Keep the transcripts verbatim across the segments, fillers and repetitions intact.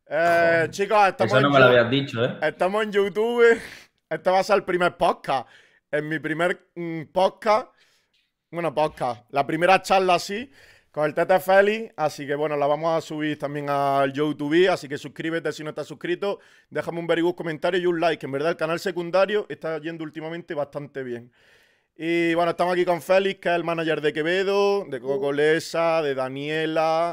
Eh, chicos, estamos Eso en, no me lo Yo- habías dicho, ¿eh? estamos en YouTube. Este va a ser el primer podcast. En mi primer mm, podcast. Bueno, podcast. La primera charla así. Con el Tete Félix. Así que bueno, la vamos a subir también al YouTube. Así que suscríbete si no estás suscrito. Déjame un very good comentario y un like. En verdad, el canal secundario está yendo últimamente bastante bien. Y bueno, estamos aquí con Félix, que es el manager de Quevedo, de Coco Lesa, de Daniela,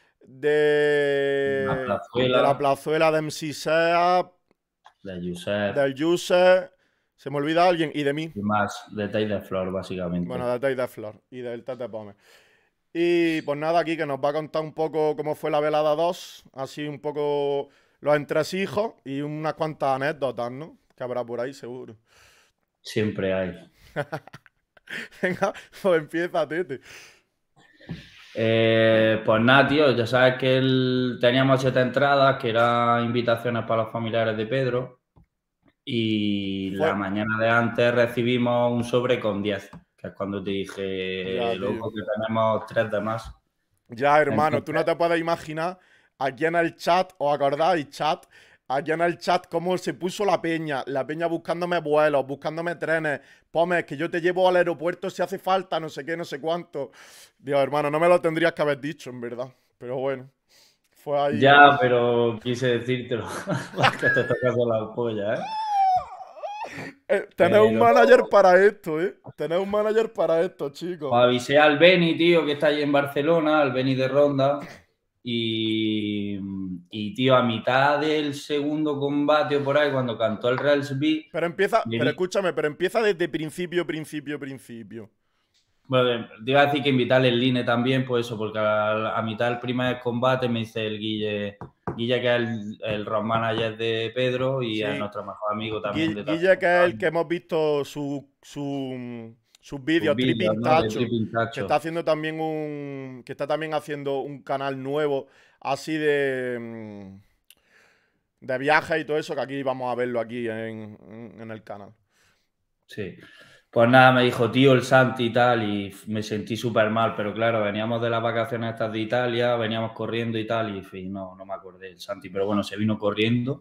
La de, de la plazuela, plazuela de M C Sea, de Josep del User, se me olvida alguien, y de mí. y más detalles de Flor, Bueno, básicamente. de Tay de Flor y del Tete Pome. Y pues nada, aquí que nos va a contar un poco cómo fue la velada dos, así un poco los entresijos y unas cuantas anécdotas, ¿no? Que habrá por ahí, seguro. Siempre hay. Venga, pues empieza, Tete. Eh, pues nada, tío, ya sabes que el- teníamos siete entradas, que eran invitaciones para los familiares de Pedro, y la Fue. mañana de antes recibimos un sobre con diez, que es cuando te Ya, dije, tío. loco, que tenemos tres de más. Ya, hermano, tú Entonces, no te puedes imaginar aquí en el chat, ¿os acordáis, chat? Aquí en el chat cómo se puso la peña, la peña buscándome vuelos, buscándome trenes, Pomes, que yo te llevo al aeropuerto si hace falta, no sé qué, no sé cuánto. Dios, hermano, no me lo tendrías que haber dicho, en verdad. Pero bueno, fue ahí. ya, pero quise decírtelo, que te tocas la polla, ¿eh? Eh, tenés un Pero manager para esto, ¿eh? Tenés un manager para esto, chicos. os avisé al Beni, tío, que está allí en Barcelona, al Beni de Ronda. Y, y, tío, a mitad del segundo combate o por ahí, cuando cantó el Relsby, Pero empieza, me pero vi- escúchame, pero empieza desde principio, principio, principio. bueno, te iba a decir que invitarle el Line también, pues eso, porque a, a mitad del primer combate me dice el Guille, Guille que es el, el road manager de Pedro y es Sí, nuestro mejor amigo también Gui- de tantos Guille, que es el que años. hemos visto su, su- sus Sus vídeos, vídeos, Tripping ¿no? De Tacho, Tripping que está Tacho. haciendo también un, que está también haciendo un canal nuevo, así de, mm, de viajes y todo eso, que aquí vamos a verlo aquí en, en- en el canal. Sí. Pues nada, me dijo, tío, el Santi y tal, y me sentí súper mal, pero claro, veníamos de las vacaciones estas de Italia, veníamos corriendo y tal, y en fin, no, no me acordé del Santi, pero bueno, se vino corriendo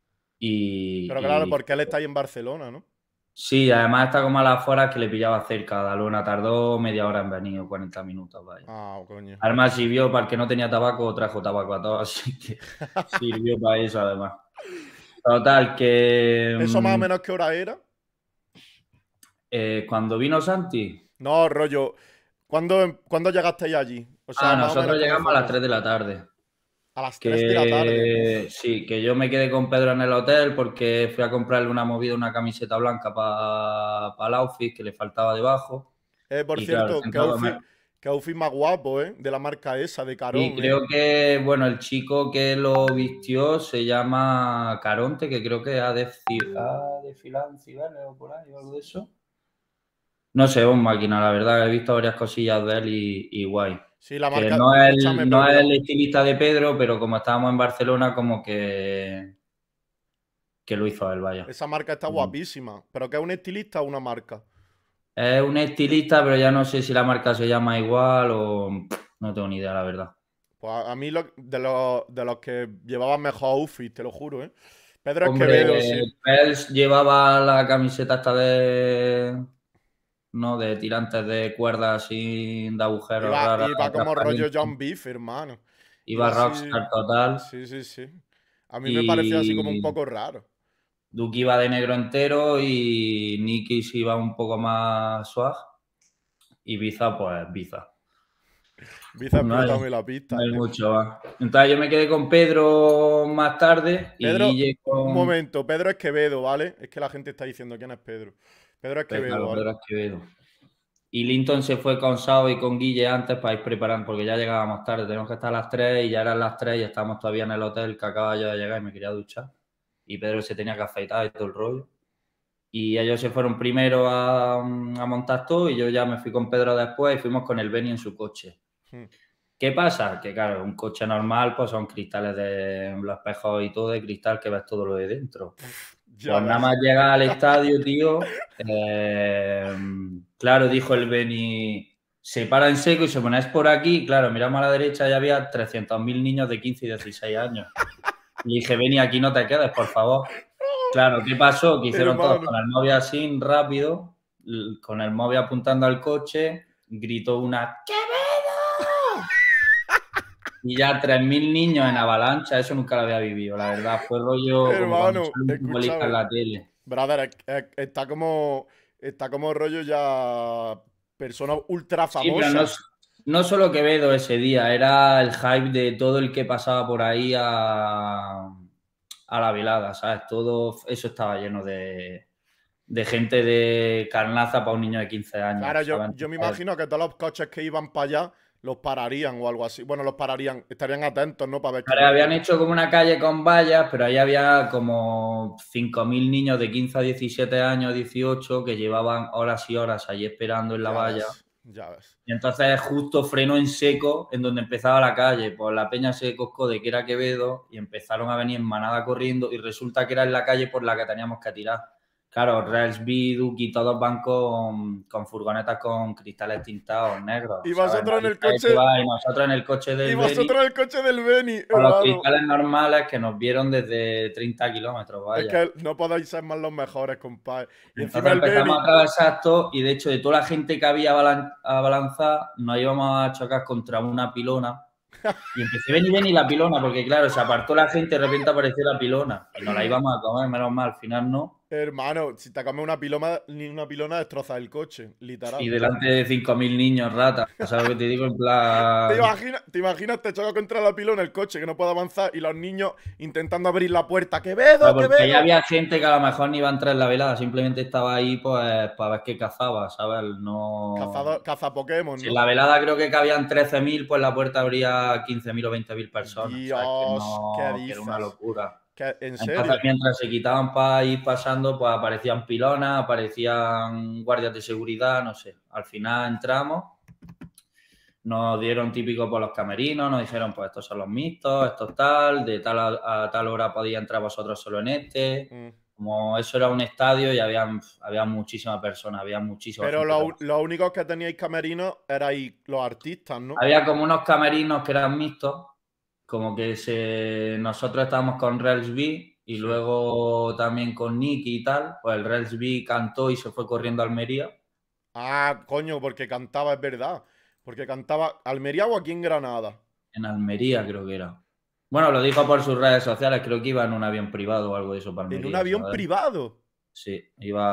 Pero claro, y, y porque él está ahí en Barcelona, ¿no? sí, además está como a las afueras que le pillaba cerca, la luna tardó media hora en venir, o cuarenta minutos, vaya. Ah, coño. Además sirvió para el que no tenía tabaco, trajo tabaco a todos, así que sirvió para eso además. Total, que ¿Eso más o mm, menos qué hora era? eh, cuando vino Santi, No, rollo. ¿Cuándo, ¿cuándo llegasteis allí? O sea, ah, más o menos nosotros cómo llegamos fue a las todo. tres de la tarde. A las tres de la tarde. Uf. Que sí, que yo me quedé con Pedro en el hotel porque fui a comprarle una movida, una camiseta blanca para el outfit que le faltaba debajo. Eh, por Y claro, cierto, qué centro a comer. outfit, qué outfit más guapo, ¿eh? De la marca esa, de Y Carón, ¿eh? creo que, bueno, el chico que lo vistió se llama Caronte, que creo que ha, desfi- ha desfilado en Cibeles o por ahí o algo de eso. No sé, un máquina, la verdad, he visto varias cosillas de él y, y guay. Sí, la Que marca, no es, escúchame, el, pero no que es la, el estilista de Pedro, pero como estábamos en Barcelona, como que, que lo hizo él, vaya. esa marca está guapísima. ¿Pero que es un estilista o una marca? Es un estilista, pero ya no sé si la marca se llama igual o no tengo ni idea, la verdad. Pues a, a mí lo- de, los, de los que llevaban mejor outfit, te lo juro, ¿eh? Pedro Esquevedo, Hombre, sí. Pels llevaba la camiseta esta de, no, de tirantes de cuerdas sin de agujeros Iba, raras, iba como rollo transparentes. John Beef, hermano. Iba Iba así. rockstar total. Sí, sí, sí. A mí me pareció así como un Y poco raro. Duke iba de negro entero y Nicky sí iba un poco más swag. Y Biza, pues Biza. Biza, No hay, explótame la no pista. hay Eh, mucho más. Entonces yo me quedé con Pedro más tarde y Pedro, Guille un con... momento, Pedro Esquevedo, ¿vale? Es que la gente está diciendo quién es Pedro. Pedro Pues Esquevedo, claro, ¿vale? Pedro Esquivedo. Y Linton se fue con Sao y con Guille antes para ir preparando, porque ya llegábamos tarde, teníamos que estar a las tres y ya eran las tres y estábamos todavía en el hotel que acababa yo de llegar y me quería duchar. Y Pedro se tenía que afeitar y todo el rollo. Y ellos se fueron primero a, a montar todo y yo ya me fui con Pedro después y fuimos con el Beni en su coche. Hmm. ¿Qué pasa? Que claro, un coche normal pues son cristales de los espejos y todo de cristal que ves todo lo de dentro. Ya Pues nada ves. más llegar al estadio, tío, eh, claro, dijo el Beni, se para en seco y se pone, es por aquí. Claro, miramos a la derecha y había trescientos mil niños de quince y dieciséis años. Y dije, ven y aquí no te quedes, por favor. Claro, ¿qué pasó? Que hicieron todos Hermano. con el móvil así rápido, l- con el móvil apuntando al coche, gritó una ¡Quevedo! Y ya tres mil niños en avalancha, eso nunca lo había vivido, la verdad. Fue rollo como cuando Hermano, sale un futbolista en escúchame. la tele. Brother, es- es- está como. Está como rollo ya. Persona ultra Sí, pero no, famosa. s- no solo Quevedo ese día, era el hype de todo el que pasaba por ahí a, a la velada, ¿sabes? Todo eso estaba lleno de, de gente de carnaza para un niño de quince Claro, años, yo, ¿sabes? yo me Entonces, imagino que todos los coches que iban para allá los pararían o algo así. Bueno, los pararían. Estarían atentos, ¿no? Para ver Ahora, habían Quevedo. hecho como una calle con vallas, pero ahí había como cinco mil niños de quince a diecisiete años, dieciocho, que llevaban horas y horas allí esperando en la Ya valla. ves, ya ves. Y entonces justo frenó en seco en donde empezaba la calle. Pues la peña se coscó de que era Quevedo y empezaron a venir en manada corriendo y resulta que era en la calle por la que teníamos que tirar. Claro, Relsby, Duki, todos van con, con furgonetas con cristales tintados negros, Y ¿sabes? vosotros en Nadie el sabe qué coche. va y nosotros en el coche Y del Beni vosotros en el coche del Beni, con los hermano. cristales normales que nos vieron desde treinta kilómetros, Es vaya. que no podéis ser más los mejores, compadre. Y encima Entonces el empezamos Beni. a atravesar esto y de hecho de toda la gente que había abalan- abalanzada nos íbamos a chocar contra una pilona y empecé, ven y ven y la pilona, porque claro, se apartó la gente y de repente apareció la pilona y nos la íbamos a comer, menos mal, al final no. Hermano, si te comes una piloma, ni una pilona destroza el coche, Y literal. delante de cinco mil niños ratas, ¿sabes lo que te digo? En ¿Te plan... imaginas, te imaginas, te choca contra la pilona el coche que no puede avanzar y los niños intentando abrir la puerta? Claro, ¡Quevedo, porque ahí Quevedo! había gente que a lo mejor ni iba a entrar en la velada, simplemente estaba ahí pues para ver qué cazaba, ¿sabes? No... Cazador, caza Pokémon, Si en ¿no? la velada creo que cabían trece mil, pues la puerta habría quince mil o veinte mil personas, ¿sabes? Que Dios, ¿qué no, que era una dices? locura. ¿Qué- ¿En Entonces, serio? mientras se quitaban para ir pasando, pues aparecían pilonas, aparecían guardias de seguridad, no sé. Al final entramos, nos dieron típico por los camerinos, nos dijeron, pues estos son los mixtos, estos tal, de tal a, a tal hora podía entrar vosotros solo en este. Mm. Como eso era un estadio y había, había muchísimas personas, había muchísima Pero gente. lo, lo único que teníais camerinos erais los artistas, ¿no? Había como unos camerinos que eran mixtos, como que se, nosotros estábamos con Relsby y Sí. luego también con Nicky y tal, pues el Relsby cantó y se fue corriendo a Almería, Ah, coño, porque cantaba, es verdad. Porque cantaba Almería o aquí en Granada. en Almería creo que era. Bueno, lo dijo por sus redes sociales, creo que iba en un avión privado o algo de eso para En un Almería, avión ¿sabes? privado. Sí,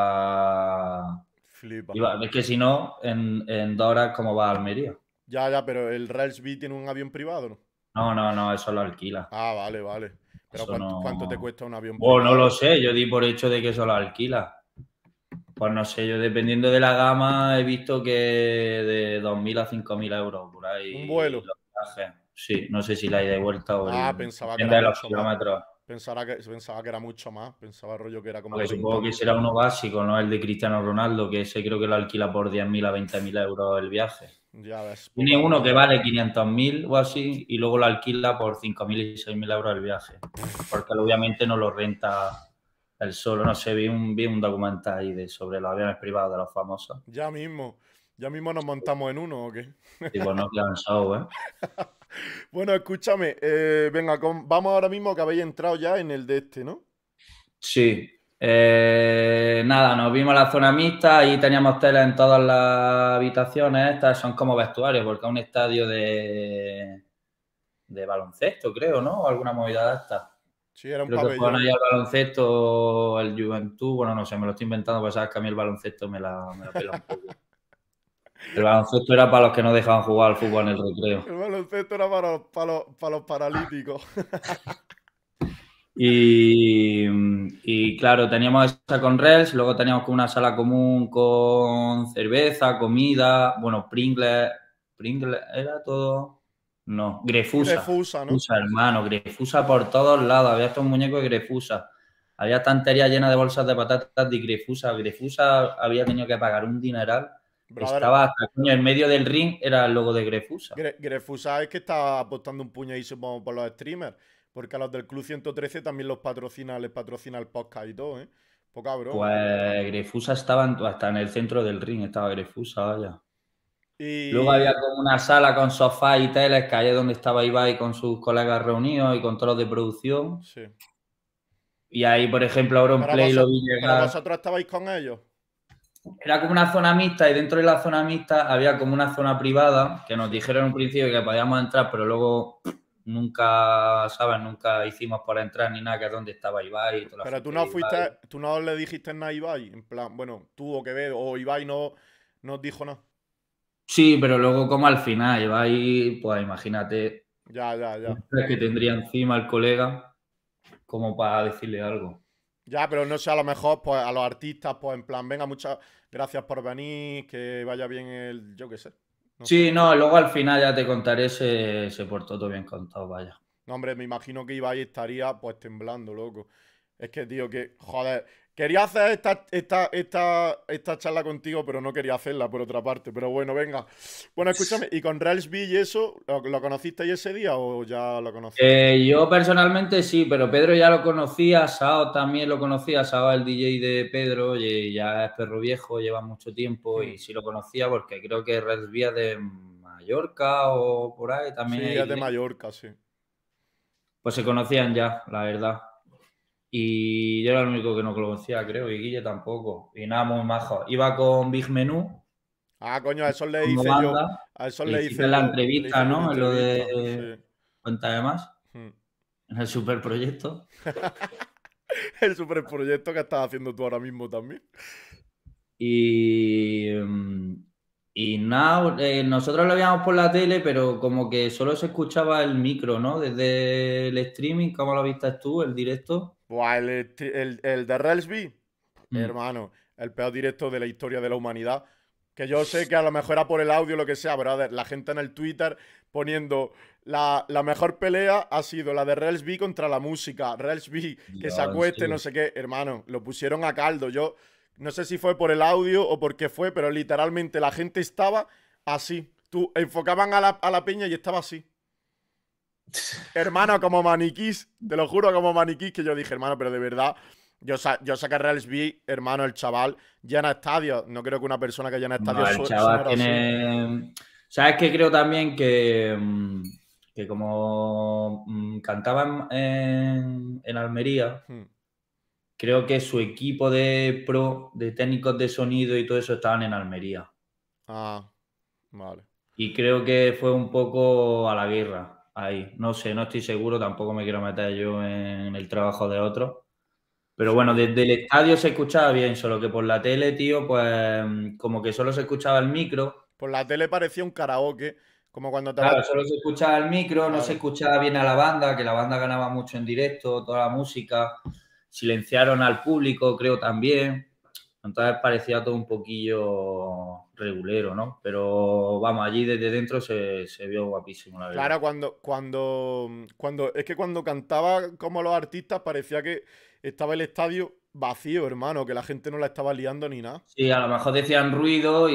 iba... Flipa. iba es que si no, en, en dos horas, ¿cómo va a Almería? Ya, ya, pero el Railsby tiene un avión privado, ¿no? No, no, no, eso lo alquila. Ah, vale, vale. Pero Eso ¿cuánto, cuánto te no... cuesta un avión Oh, no lo privado? sé, yo di por hecho de que eso lo alquila. Pues no sé, yo dependiendo de la gama he visto que de dos mil a cinco mil euros por Un ahí vuelo. los viajes. Sí, no sé si la ida y vuelta o Ah, el... pensaba que era Depende de los mucho más. kilómetros. Pensaba que, pensaba que era mucho más. Pensaba rollo que era como Porque treinta supongo que mil. será uno básico, ¿no? El de Cristiano Ronaldo, que ese creo que lo alquila por diez mil a veinte mil euros el viaje. Ya ves, Tiene poca uno que broma. vale quinientos mil o así y luego lo alquila por cinco mil y seis mil euros el viaje. Porque él obviamente no lo renta él solo. No sé, vi un, vi un documental ahí de, sobre los aviones privados de los famosos. Ya mismo. Ya mismo nos montamos en uno, ¿o qué? Y pues no quedan show, ¿eh? Bueno, escúchame. eh, venga, con- vamos ahora mismo que habéis entrado ya en el de este, ¿no? Sí. Eh, nada, nos vimos la zona mixta y teníamos tele en todas las habitaciones. Estas son como vestuarios, porque es un estadio de, de baloncesto, creo, ¿no? O alguna movida de estas. Sí, era un Creo que juegan pabellón. ahí al baloncesto, el Juventud. Bueno, no sé, me lo estoy inventando, porque sabes que a mí el baloncesto me la, me la pela un poco. El baloncesto era para los que no dejaban jugar al fútbol en el recreo. El baloncesto era para los, para los, para los paralíticos. Y, y claro, teníamos esa con Rels, luego teníamos como una sala común con cerveza, comida, bueno, Pringles, Pringles, ¿era todo? No, Grefusa, Grefusa, ¿no? Grefusa, hermano, Grefusa por todos lados, había hasta un muñeco de Grefusa, había estantería llena de bolsas de patatas de Grefusa, Grefusa había tenido que pagar un dineral, Brother, estaba hasta coño, en medio del ring, era el logo de Grefusa. Gre- Grefusa es que está apostando un puñadísimo por los streamers. Porque a los del Club ciento trece también los patrocina, les patrocina el podcast y todo, ¿eh? Poca broma. Pues Grefusa estaba en- hasta en el centro del ring, estaba Grefusa, vaya. Luego había Y... como una sala con sofás y teles, que ahí es donde estaba Ibai con sus colegas reunidos y con todos los de producción. Sí. Y ahí, por ejemplo, Pero, Auronplay lo vos, vi pero llegar. vosotros estabais con ellos. Era como una zona mixta y dentro de la zona mixta había como una zona privada que nos Sí. dijeron en un principio que podíamos entrar, pero luego nunca, ¿sabes? Nunca hicimos por entrar ni nada, que es donde estaba Ibai y toda la Pero tú gente no de fuiste, Ibai. tú no le dijiste nada a Ibai. En plan, bueno, tuvo que ver, o Ibai no, no os dijo nada. Sí, pero luego como al final Ibai, pues imagínate Ya, ya, el ya. estrés que tendría encima el colega como para decirle algo. Ya, pero no sé, a lo mejor, pues a los artistas, pues en plan, venga, muchas gracias por venir, que vaya bien el, yo qué sé, no sé. Sí, no, luego al final ya te contaré, se, se portó todo bien contado, vaya. No, hombre, me imagino que Ibai estaría pues temblando, loco. Es que, tío, que, joder, quería hacer esta, esta, esta, esta charla contigo, pero no quería hacerla por otra parte. Pero bueno, venga. Bueno, escúchame, ¿y con Relsby y eso, lo, lo conocisteis ese día o ya lo conocíais? Eh, yo personalmente sí, pero Pedro ya lo conocía, Sao también lo conocía, Sao es el D J de Pedro, y ya es perro viejo, lleva mucho tiempo Hmm. y sí lo conocía porque creo que Red Vía de Mallorca o por ahí también Sí, es es de isleño. Mallorca, sí. Pues se conocían ya, la verdad. Y yo era el único que no conocía, creo, y Guille tampoco. Y nada, muy majo. Iba con Big Menú Ah, coño, a eso le como hice yo. banda, A eso que le le hiciste hice la yo. Le entrevista, hice yo una ¿no? En lo entrevista. de Sí. Cuenta más, Hmm. en el superproyecto. El superproyecto que estás haciendo tú ahora mismo también. Y, mm, y nada, eh, nosotros lo veíamos por la tele, pero como que solo se escuchaba el micro, ¿no? Desde el streaming, ¿cómo lo viste tú, el directo? Buah, el, el, el de Relsby, Mm. hermano, el peor directo de la historia de la humanidad. Que yo sé que a lo mejor era por el audio o lo que sea, pero a ver, la gente en el Twitter poniendo la, la mejor pelea ha sido la de Relsby contra la música. Relsby que se Dios, en acueste, no serio. sé qué, hermano, lo pusieron a caldo. Yo no sé si fue por el audio o por qué fue, pero literalmente la gente estaba así. Tú enfocaban a la, a la peña y estaba así. Hermano, como maniquís, te lo juro, como maniquís, que yo dije, hermano, pero de verdad, yo, sa yo sé que Relsby, hermano, el chaval, llena estadios. No creo que una persona que llena No, estadios el su chaval sonara así. tiene. ¿Sabes qué? Creo también que, mm, que como mm, cantaban en, en Almería, Hmm. creo que su equipo de pro, de técnicos de sonido y todo eso estaban en Almería. Ah, vale. Y creo que fue un poco a la guerra ahí. No sé, no estoy seguro, tampoco me quiero meter yo en el trabajo de otros. Pero bueno, Sí. desde el estadio se escuchaba bien, solo que por la tele, tío, pues como que solo se escuchaba el micro. Por la tele parecía un karaoke, como cuando te vas... Claro, solo se escuchaba el micro, no se Claro. escuchaba bien a la banda, que la banda ganaba mucho en directo, toda la música. Silenciaron al público, creo también. Entonces parecía todo un poquillo regulero, ¿no? Pero vamos, allí desde dentro se, se vio guapísimo, la verdad. Claro, cuando, cuando, cuando, es que cuando cantaba como los artistas parecía que estaba el estadio vacío, hermano, que la gente no la estaba liando ni nada. Sí, a lo mejor decían ruido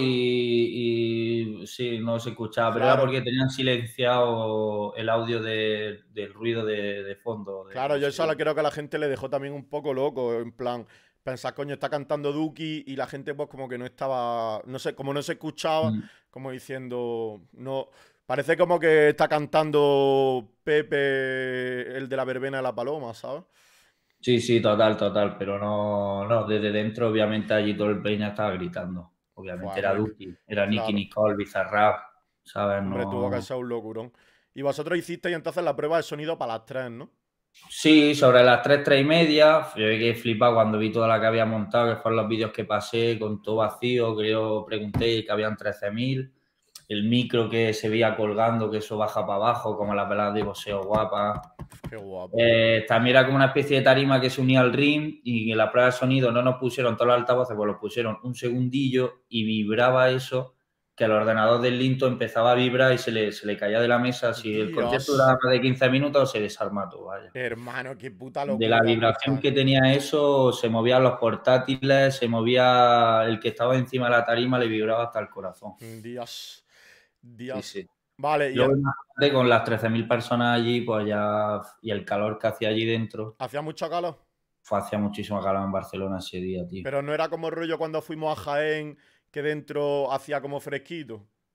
y, y sí, no se escuchaba, pero era Claro, porque tenían silenciado el audio de- del ruido de, de fondo, de claro, no yo sé eso qué. creo que a la gente le dejó también un poco loco, en plan, pensar, coño, está cantando Duki y la gente pues como que no estaba, no sé, como no se escuchaba, Mm. como diciendo, no, parece como que está cantando Pepe, el de la verbena de la paloma, ¿sabes? Sí, sí, total, total, pero no, no, desde dentro obviamente allí todo el peña estaba gritando. Obviamente Fue era muy, Duki, era Nicky claro, Nicole, Bizarrap, ¿sabes? hombre, tuvo que No. ser un locurón. Y vosotros hicisteis entonces la prueba de sonido para las tres, ¿no? Sí, sobre las tres, tres y media, yo que flipado cuando vi toda la que había montado, que fueron los vídeos que pasé con todo vacío, que yo pregunté que habían trece mil, el micro que se veía colgando, que eso baja para abajo, como las veladas de boxeo guapas. Qué guapo. Eh, también era como una especie de tarima que se unía al ring y en la prueba de sonido no nos pusieron todos los altavoces, pues los pusieron un segundillo y vibraba eso, que el ordenador del Linto empezaba a vibrar y se le, se le caía de la mesa. Si el concierto Dios, duraba más de quince minutos, se desarma todo, vaya. hermano, qué puta De la locura. vibración Joder. que tenía eso, se movían los portátiles, se movía el que estaba encima de la tarima, le vibraba hasta el corazón. Dios, Sí, Dios. sí. Vale, y Luego, el- imagínate, con las trece mil personas allí, pues ya, y el calor que hacía allí dentro, hacía mucho calor. fue hacía muchísimo calor en Barcelona ese día, tío. Pero no era como rollo cuando fuimos a Jaén, que dentro hacía como fresquito.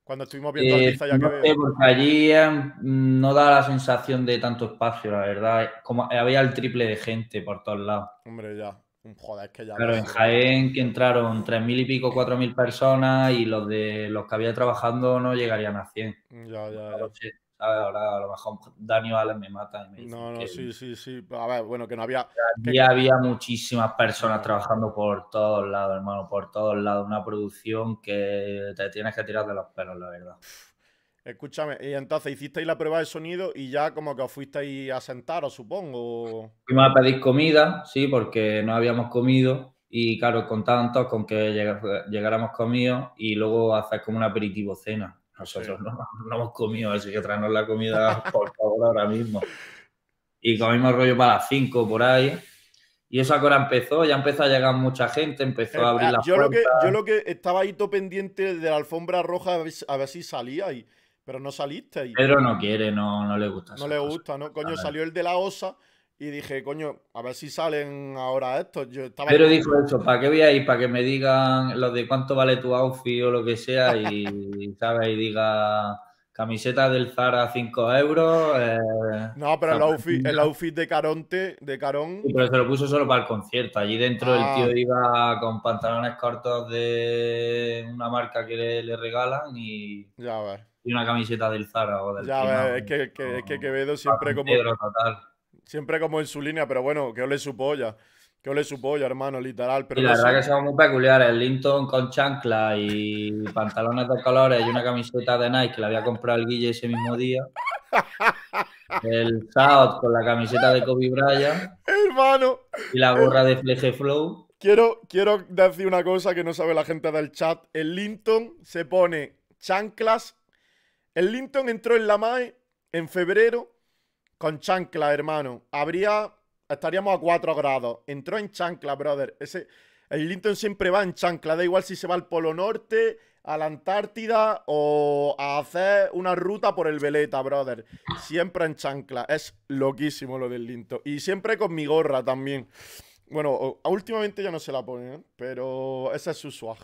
Cuando estuvimos viendo al Eh, Niza y a no sé, Quevedo. porque allí eh, mm, no da la sensación de tanto espacio, la verdad. Como había el triple de gente por todos lados. Hombre, ya. Joder, es que ya Claro, ves en si era grande. Jaén que entraron tres mil y pico, cuatro mil personas y los de los que había trabajando no llegarían a cien. Ya, ya, No ya. lo sé, ¿sabes? Ahora a lo mejor Dani o Alex me mata y me dicen No, no, que sí, sí, sí. A ver, bueno, que no había. allí Que, había muchísimas personas hombre. trabajando por todos lados, hermano, por todos lados. Una producción que te tienes que tirar de los pelos, la verdad. Escúchame, y entonces hicisteis la prueba de sonido y ya como que os fuisteis a sentaros, supongo. Fuimos a pedir comida, sí, porque no habíamos comido y claro, contaban todos con que lleg- llegáramos comidos y luego hacer como un aperitivo cena. Sí. Nosotros no, no hemos comido, así que traernos la comida por favor ahora mismo. Y comimos rollo para las cinco por ahí. Y eso ahora empezó, ya empezó a llegar mucha gente, empezó Eh, a abrir eh, las yo lo que, yo puertas. lo que estaba ahí todo pendiente de la alfombra roja a ver, si- a ver si salíais, pero no salisteis. Pedro no quiere, no, no le gustan No esas le cosas. gusta, ¿no? Coño, ¿Sabes? salió el de la osa y dije, coño, a ver si salen ahora estos. Yo estaba Pedro como. dijo eso, ¿para qué voy a ir? Para que me digan lo de cuánto vale tu outfit o lo que sea y, ¿sabes? Y diga camiseta del Zara cinco euros, eh, No, pero el outfit, el zapatillas. outfit de Caronte, de Sí, Carón. pero se lo puso solo para el concierto. Allí dentro el tío Ah, iba con pantalones cortos de una marca que le, le regalan y, ya ves. y una camiseta del Zara o del Ya Primark. ves, es que, que- es que No, Quevedo va siempre con como, Pedro total. siempre como en su línea, pero bueno, que ole su polla. Que ole su polla, hermano, literal. Pero Y no la verdad sé. que son muy peculiares. El Linton con chancla y pantalones de colores y una camiseta de Nike que le había comprado el Guille ese mismo día. El South con la camiseta de Kobe Bryant Hermano, y la el- gorra de Fleje Flow. quiero, quiero decir una cosa que no sabe la gente del chat. El Linton se pone chanclas. El Linton entró en la M A E en febrero con chancla, hermano. Habría. Estaríamos a cuatro grados. Entró en chancla, brother. Ese, el Linton siempre va en chancla. Da igual si se va al Polo Norte, a la Antártida o a hacer una ruta por el Veleta, brother. Siempre en chancla. Es loquísimo lo del Linton. Y siempre con mi gorra también. Bueno, o- últimamente ya no se la pone, ¿eh? Pero ese es su swag.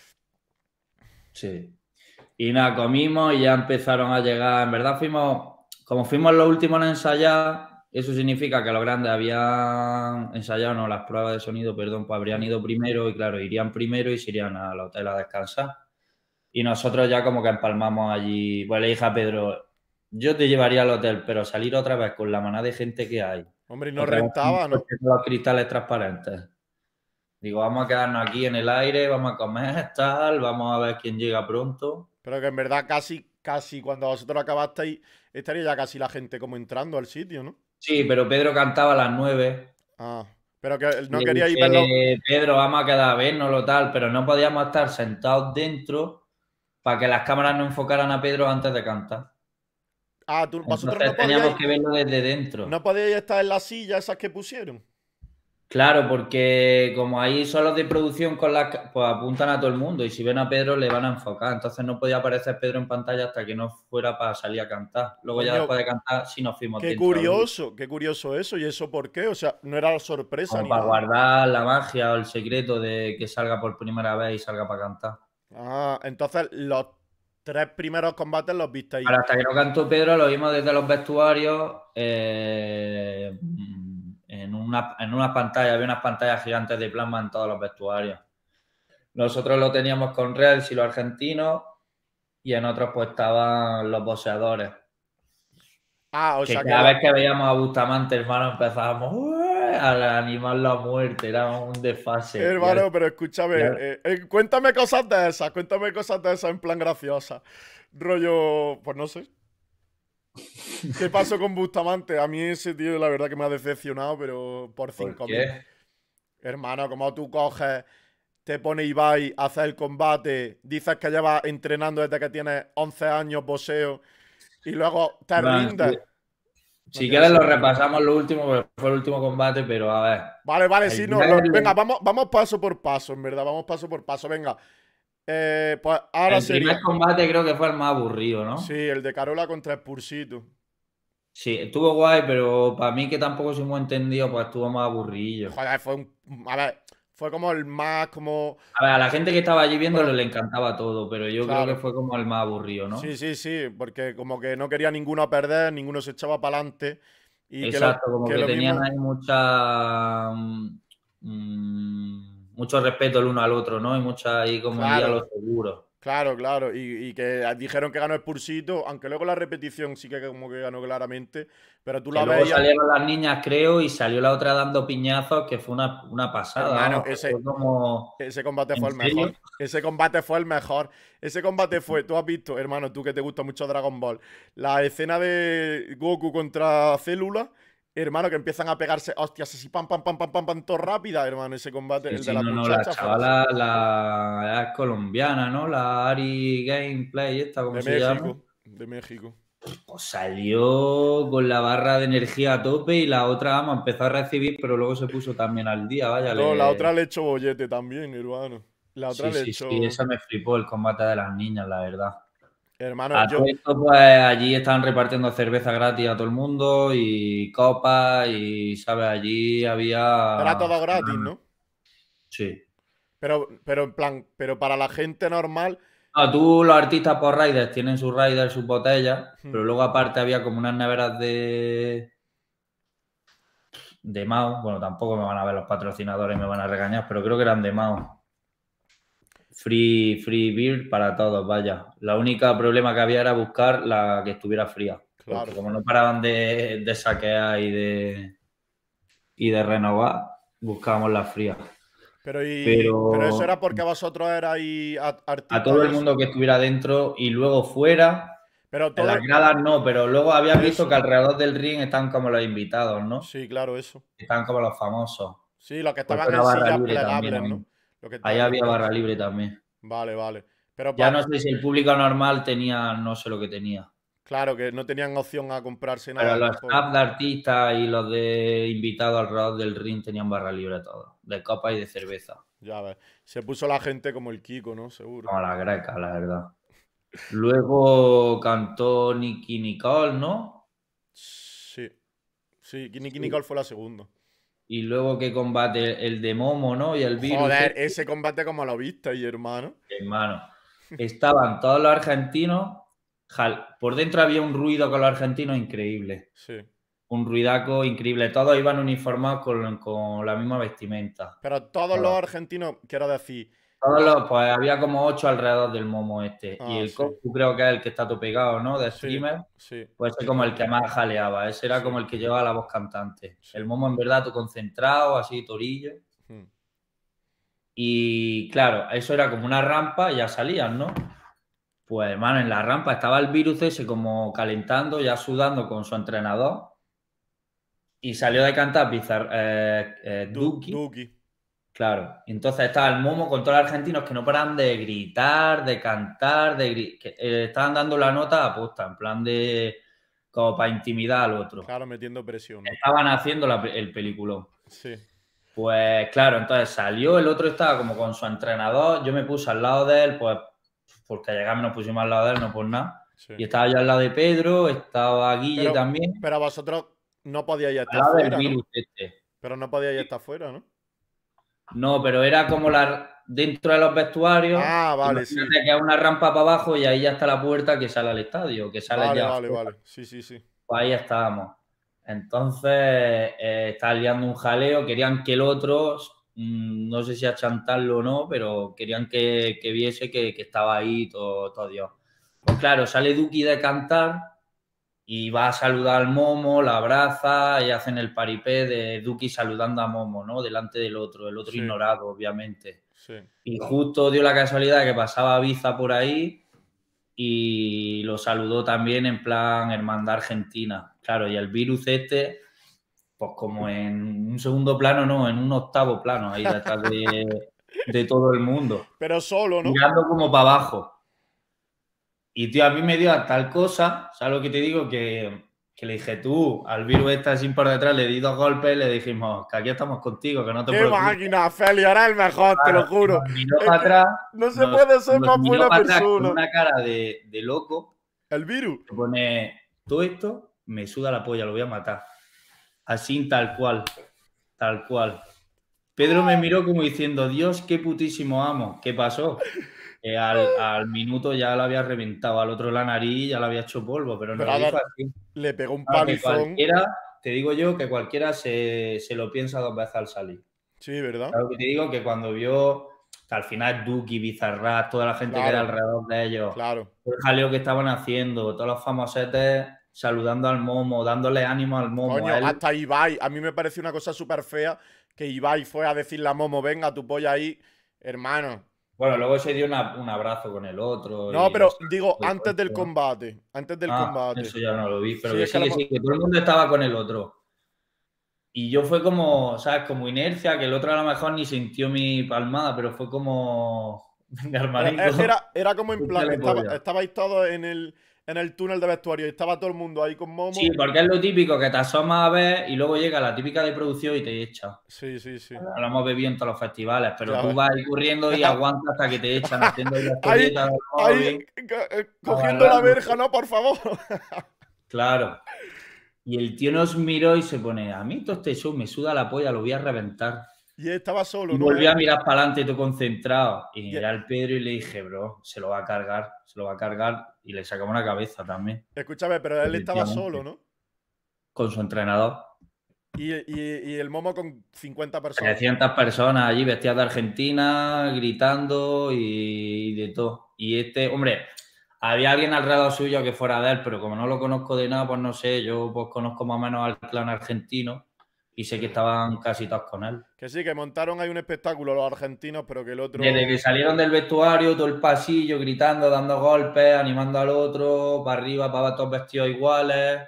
Sí. Y nada, comimos y ya empezaron a llegar. En verdad fuimos, como fuimos los últimos en ensayar, eso significa que los grandes habían ensayado, no, las pruebas de sonido, perdón, pues habrían ido primero y claro, irían primero y se irían al hotel a descansar. Y nosotros ya como que empalmamos allí. Pues le dije a Pedro, yo te llevaría al hotel, pero salir otra vez con la manada de gente que hay, Hombre, y no otra vez con rentaba, ¿no? coches con los cristales transparentes. Digo, vamos a quedarnos aquí en el aire, vamos a comer, tal, vamos a ver quién llega pronto. Pero que en verdad casi, casi cuando vosotros acabasteis, estaría ya casi la gente como entrando al sitio, ¿no? Sí, pero Pedro cantaba a las nueve. Ah, pero que no Le queríais verlo. dije, Pedro, vamos a quedar a vernoslo tal, pero no podíamos estar sentados dentro para que las cámaras no enfocaran a Pedro antes de cantar. Ah, tú- vosotros Entonces no teníamos podíais, que verlo desde dentro. no podíais estar en la silla esas que pusieron. Claro, porque como ahí son los de producción con las, ca- pues apuntan a todo el mundo y si ven a Pedro le van a enfocar. Entonces no podía aparecer Pedro en pantalla hasta que no fuera para salir a cantar. Luego ya Coño, después de cantar sí nos fuimos qué dentro a verlo. curioso, qué curioso eso. ¿Y eso por qué? O sea, no era sorpresa Como ni para nada. guardar la magia o el secreto de que salga por primera vez y salga para cantar. Ah, entonces los tres primeros combates los visteis. Pero hasta que no cantó Pedro lo vimos desde los vestuarios eh, en una, en una pantalla, había unas pantallas gigantes de plasma en todos los vestuarios. Nosotros lo teníamos con Reels y los argentinos y en otros pues estaban los boxeadores. Ah, o Que sea que cada los. vez que veíamos a Bustamante, hermano, empezábamos "Ué", a animarlo a muerte, era un desfase. Y al- Hermano, pero escúchame, y al- eh, eh, cuéntame cosas de esas, cuéntame cosas de esas en plan graciosa. Rollo, pues no sé. ¿Qué pasó con Bustamante? A mí ese tío, la verdad que me ha decepcionado, pero por ¿Por cinco mil. qué? Hermano, como tú coges, te pone Ibai a hacer el combate, dices que llevas entrenando desde que tienes once años boxeo y luego te Bueno, rindes. si, No si tiene quieres lo sentido. repasamos lo último, porque fue el último combate, pero a ver. Vale, vale, El sí, no. lo- venga, Jagger, vamos, vamos paso por paso, en verdad, vamos paso por paso. Venga, Eh, pues ahora el sería. primer combate creo que fue el más aburrido, Sí, ¿no? el de Carola contra Spursito. Sí, estuvo guay, pero para mí que tampoco soy muy entendido, pues estuvo más aburrido. Joder, fue un. A ver, fue como el más, como... A ver, a la gente que estaba allí viéndolo Bueno, le encantaba todo, pero yo creo que claro. fue como el más aburrido, Sí, ¿no? sí, sí, porque como que no quería ninguno perder, ninguno se echaba para adelante. Y que lo, Exacto, como que que lo tenían mismo... ahí mucha mm, mm, mucho respeto el uno al otro, ¿no? Y mucha ahí como ir a Claro, lo seguro. claro, claro. Y, y que dijeron que ganó Spursito, aunque luego la repetición sí que como que ganó claramente. Pero tú Que la luego veías, salieron las niñas, creo, y salió la otra dando piñazos, que fue una, una pasada, hermano, vamos, que fue ese, como, ese combate ¿en fue el mejor. serio? Ese combate fue el mejor. Ese combate fue, tú has visto, hermano, tú que te gusta mucho Dragon Ball, la escena de Goku contra Célula, hermano, que empiezan a pegarse hostias así, pam, pam, pam, pam, pam, pam, todo rápida, hermano. Ese combate, Sí, el de sí, la no, no, la muchacha, fue la hostia. chavala, la, es colombiana, ¿no? La Ari Gameplay, esta, ¿cómo De se llama? México, de México. Pues salió con la barra de energía a tope y la otra ama empezó a recibir, pero luego se puso también al día, vaya, No, la le... otra le echó bollete también, hermano. La otra Sí, le sí, sí, echó. esa me flipó el combate de las niñas, la verdad. Hermano, A todo yo. esto, pues allí estaban repartiendo cerveza gratis a todo el mundo y copas y, ¿sabes? Allí Era había... todo gratis, ¿no? Sí. Pero, pero en plan, pero para la gente normal. No, tú, los artistas por Raiders tienen sus Raiders, sus botellas, hmm, pero luego aparte había como unas neveras de, de Mao. Bueno, tampoco me van a ver los patrocinadores, me van a regañar, pero creo que eran de Mao. Free, free beer para todos, vaya. La única problema que había era buscar la que estuviera fría, porque Claro. como no paraban de, de saquear y de, y de renovar, buscábamos la fría. Pero, y, pero eso Pero era porque vosotros erais a- a artistas todo y el eso. mundo que estuviera dentro y luego fuera, Pero en las todo. gradas no, pero luego habías visto que Eso. alrededor del ring están como los invitados, ¿no? Sí, claro, eso. Están como los famosos. Sí, los que Pues estaban era en barra sillas libre también plegables, ahí. ¿no? Los que Ahí estaban en había barra brazos. libre también. Vale, vale. Pero Ya pa- no sé si el público normal tenía, no sé lo que tenía. claro que no tenían opción a comprarse Pero nada los tampoco. staff de artistas y los de invitados alrededor del ring tenían barra libre todos, de copa y de cerveza. Ya ves. Se puso la gente como el Kiko, ¿no? Seguro. Como la greca, la verdad. Luego cantó Nicky Nicole, ¿no? Sí. Sí, Nicky Sí. Nicole fue la segunda. Y luego que combate el de Momo, ¿no? Y el virus, Joder, este, ese combate como lo viste, y hermano. hermano. Estaban todos los argentinos. jal- Por dentro había un ruido con los argentinos increíble. Sí. Un ruidaco increíble. Todos iban uniformados con, con la misma vestimenta. Pero todos los Todos. argentinos, quiero decir, Todos los... los, pues había como ocho alrededor del Momo este. Y Ah, el sí. Coscu creo que es el que está todo pegado, ¿no? De Sí, streamer. sí. Pues ese El como el que Coscu. más jaleaba. Ese era como Sí, el que llevaba la voz cantante. El sí. Momo en verdad todo concentrado, así torillo. Hmm. Y claro, eso era como una rampa y ya salían, ¿no? Pues hermano, en la rampa estaba el virus ese como calentando, ya sudando con su entrenador. Y salió de cantar Bizar eh, eh, Du Duki. Duki. Claro. Y entonces estaba el Momo con todos los argentinos que no paran de gritar, de cantar, de gri- que, eh, estaban dando la nota a posta, en plan de como para intimidar al otro. Claro, metiendo presión, ¿no? Estaban haciendo la pe- el peliculón. Sí, Pues claro, entonces salió, el otro estaba como con su entrenador, yo me puse al lado de él, pues porque llegamos nos pusimos al lado de él, no por nada. sí. Y estaba yo al lado de Pedro, estaba Guille Pero, también, pero vosotros no podíais al estar lado del fuera, ¿no? virus este. Pero no podíais estar fuera, ¿no? No, pero era como la dentro de los vestuarios, Ah, vale, sí. imagínate que hay una rampa para abajo y ahí ya está la puerta que sale al estadio, que sale Vale, ya vale, afuera. vale. Sí, sí, sí. Pues ahí estábamos. Entonces, eh, estaba liando un jaleo, querían que el otro, mm, no sé si achantarlo o no, pero querían que, que viese que, que estaba ahí todo, todo Dios. Pues claro, sale Duki de cantar y va a saludar al Momo, la abraza y hacen el paripé de Duki saludando a Momo, ¿no? Delante del otro, el otro Sí, ignorado, obviamente. sí. Y justo dio la casualidad que pasaba Biza por ahí y lo saludó también en plan hermandad argentina. Claro, y el virus este, pues como en un segundo plano, no, en un octavo plano, ahí detrás de, de todo el mundo, Pero solo, ¿no? mirando como para abajo. Y tío, a mí me dio a tal cosa, ¿sabes lo que te digo? Que, que le dije tú, al virus este así por detrás, le di dos golpes y le dijimos que aquí estamos contigo, que no te ¡Qué preocupes. máquina, Feli! Ahora el mejor, te lo Claro, y juro. nos miró Es para que atrás, no se nos, puede ser nos más miró buena para atrás con persona. una cara de, de loco, El virus. que pone, todo esto me suda la polla, lo voy a matar. Así tal cual, tal cual. Pedro me miró como diciendo, Dios, qué putísimo amo. ¿Qué pasó? Que al, al minuto ya lo había reventado al otro la nariz, ya lo había hecho polvo, pero nos lo dijo Brother, así. le pegó un Claro, que palizón. cualquiera, te digo yo, que cualquiera se, se lo piensa dos veces al salir. Sí, ¿verdad? Claro que te digo que cuando vio que al final Duki, Bizarrap, toda la gente que hay Claro, alrededor de ellos, claro. el jaleo que estaban haciendo, todos los famosetes saludando al Momo, dándole ánimo al Momo, Coño, a él. hasta Ibai. A mí me pareció una cosa súper fea que Ibai fue a decirle a Momo, venga, tu polla ahí, hermano. Bueno, luego se dio una- un abrazo con el otro No, y no pero sé, digo, todo antes del esto, ¿no? combate. Antes del Ah, combate. eso ya no lo vi, pero Sí, que es que sí, lo que hemos- sí, que todo el mundo estaba con el otro. Y yo fue como, ¿sabes? Como inercia, que el otro a lo mejor ni sintió mi palmada, pero fue como, venga, Pero hermanito, e- era, era como en plan, échale estaba, polla. estabais todos en el, en el túnel de vestuario y estaba todo el mundo ahí con Sí, Momo. porque es lo típico que te asomas a ver y luego llega la típica de producción y te echa. Sí, sí, sí. Lo hemos bebido en todos los festivales, pero Ya tú ves. vas ahí corriendo y aguantas hasta que te echan haciendo ahí la Ahí, historieta del ahí, móvil, co- eh, cogiendo la verja, agarrándote. ¿no? Por favor. Claro. Y el tío nos miró y se pone, a mí todo este show me suda la polla, lo voy a reventar. Y él estaba solo, Y ¿no? volví Él. a mirar para adelante todo concentrado. Y Y- miré al Pedro y le dije, bro, se lo va a cargar, se lo va a cargar. Y le sacamos una cabeza también, escúchame, pero él estaba solo, efectivamente, ¿no? con su entrenador. Y, y- y el Momo con cincuenta personas. trescientas personas allí vestidas de Argentina, gritando y, y de todo. Y este, hombre, había alguien alrededor suyo que fuera de él, pero como no lo conozco de nada, pues no sé, yo pues conozco más o menos al clan argentino y sé que estaban casi todos con él. Que sí, que montaron ahí un espectáculo los argentinos, pero que el Desde que otro. salieron del vestuario, todo el pasillo, gritando, dando golpes, animando al otro, para arriba, para abajo, todos vestidos iguales.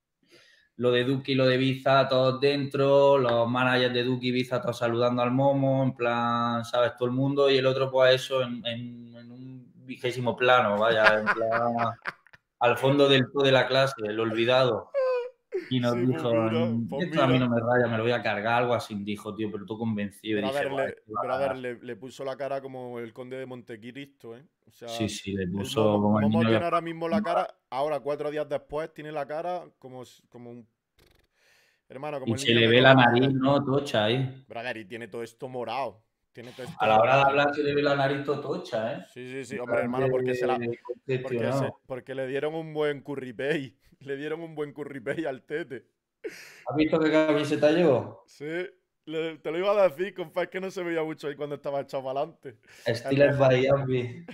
Lo de Duki y lo de Biza, todos dentro, los managers de Duki y Biza, todos saludando al Momo, en plan, ¿sabes? Todo el mundo, y el otro, pues eso, en, en, en un vigésimo plano, vaya, en plan, al fondo del todo de la clase, el olvidado. Y nos Sí, pues dijo, mira, pues esto a mí no mira. me raya, me lo voy a cargar, algo así. Dijo, tío, pero tú convencido. Y dije, Brother, guau, le, esto va a brother ganar. le, le puso la cara como el conde de Montecristo, ¿eh? O Sí, sea, sí, le el puso Momo, como el Momo niño tiene que... ahora mismo la cara, ahora cuatro días después, tiene la cara como, s- como un. Hermano, como Y el se niño le que ve la come nariz, mierda. ¿no? Tocha ahí. Brother, y tiene todo esto morado. Tiene todo A esto la hora de morado. hablar se le ve la nariz tocha, ¿eh? Sí, sí, sí. En Hombre, plan hermano, porque se la. de Porque se, congestionado. porque le dieron un buen curry pay. Le dieron un buen curry pay al tete. ¿Has visto qué camiseta llevo? Sí, le- te lo iba a decir, compa, es que no se veía mucho ahí cuando estaba echado para adelante. El Steelers rojo. by Yambi.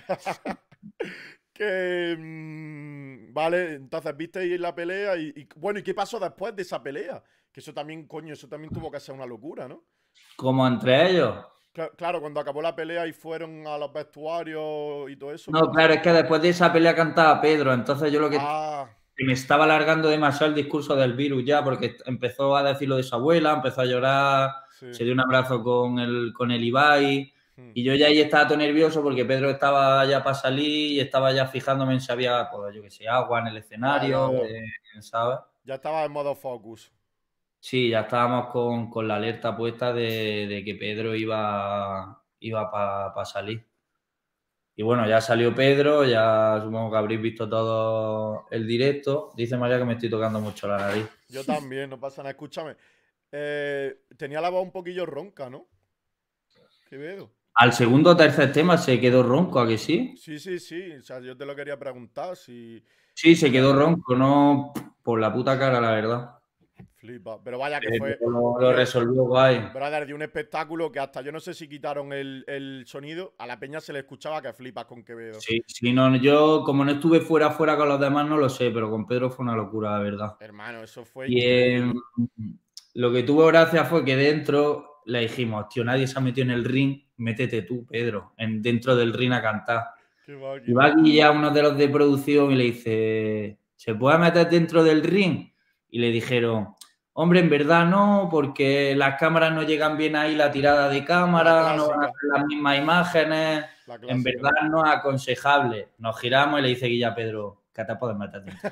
Que. mm, vale, entonces visteis la pelea y, y- bueno, ¿y qué pasó después de esa pelea? Que eso también, coño, eso también tuvo que ser una locura, ¿no? Como entre ellos. Cla- claro, cuando acabó la pelea y fueron a los vestuarios y todo eso, ¿qué No, pasó? claro, es que después de esa pelea cantaba Pedro, entonces yo lo que Ah, me estaba alargando demasiado el discurso del virus ya, porque empezó a decir lo de su abuela, empezó a llorar, sí. se dio un abrazo con el, con el Ibai, Hmm. y yo ya ahí estaba todo nervioso porque Pedro estaba ya para salir y estaba ya fijándome en si había, pues yo qué sé, agua en el Ya, ya, escenario, ya. eh, ¿sabes? Ya estaba en modo focus. Sí, ya estábamos con, con la alerta puesta de, de que Pedro iba, iba para salir. Y bueno, ya salió Pedro, ya supongo que habréis visto todo el directo. Dice María que me estoy tocando mucho la nariz. Yo también, no pasa nada. Escúchame. eh, tenía la voz un poquillo ronca, ¿no? ¿Qué veo? Al segundo o tercer tema se quedó ronco, ¿a que sí? Sí, sí, sí. O sea, yo te lo quería preguntar si. Sí, se Ya, quedó ronco, no por la puta cara, la verdad. flipa. Pero vaya que Pero fue. lo, lo Tío, resolvió guay. brother, de un espectáculo que hasta yo no sé si quitaron el, el sonido. A la peña se le escuchaba que flipas con Quevedo. Sí, sí, no, yo como no estuve fuera fuera con los demás no lo sé, pero con Pedro fue una locura, la verdad. Hermano, eso fue Y eh, increíble. lo que tuvo gracia fue que dentro le dijimos, tío, nadie se ha metido en el ring, métete tú, Pedro, en, dentro del ring a cantar. Qué Y va máquina. aquí ya uno de los de producción y le dice, ¿se puede meter dentro del ring? Y le dijeron, hombre, en verdad no, porque las cámaras no llegan bien ahí, la tirada de La cámara, no van a clásica. ser las mismas imágenes, La en clásica. verdad no es aconsejable. Nos giramos y le dice Guilla a Pedro, que te puedes meter dentro.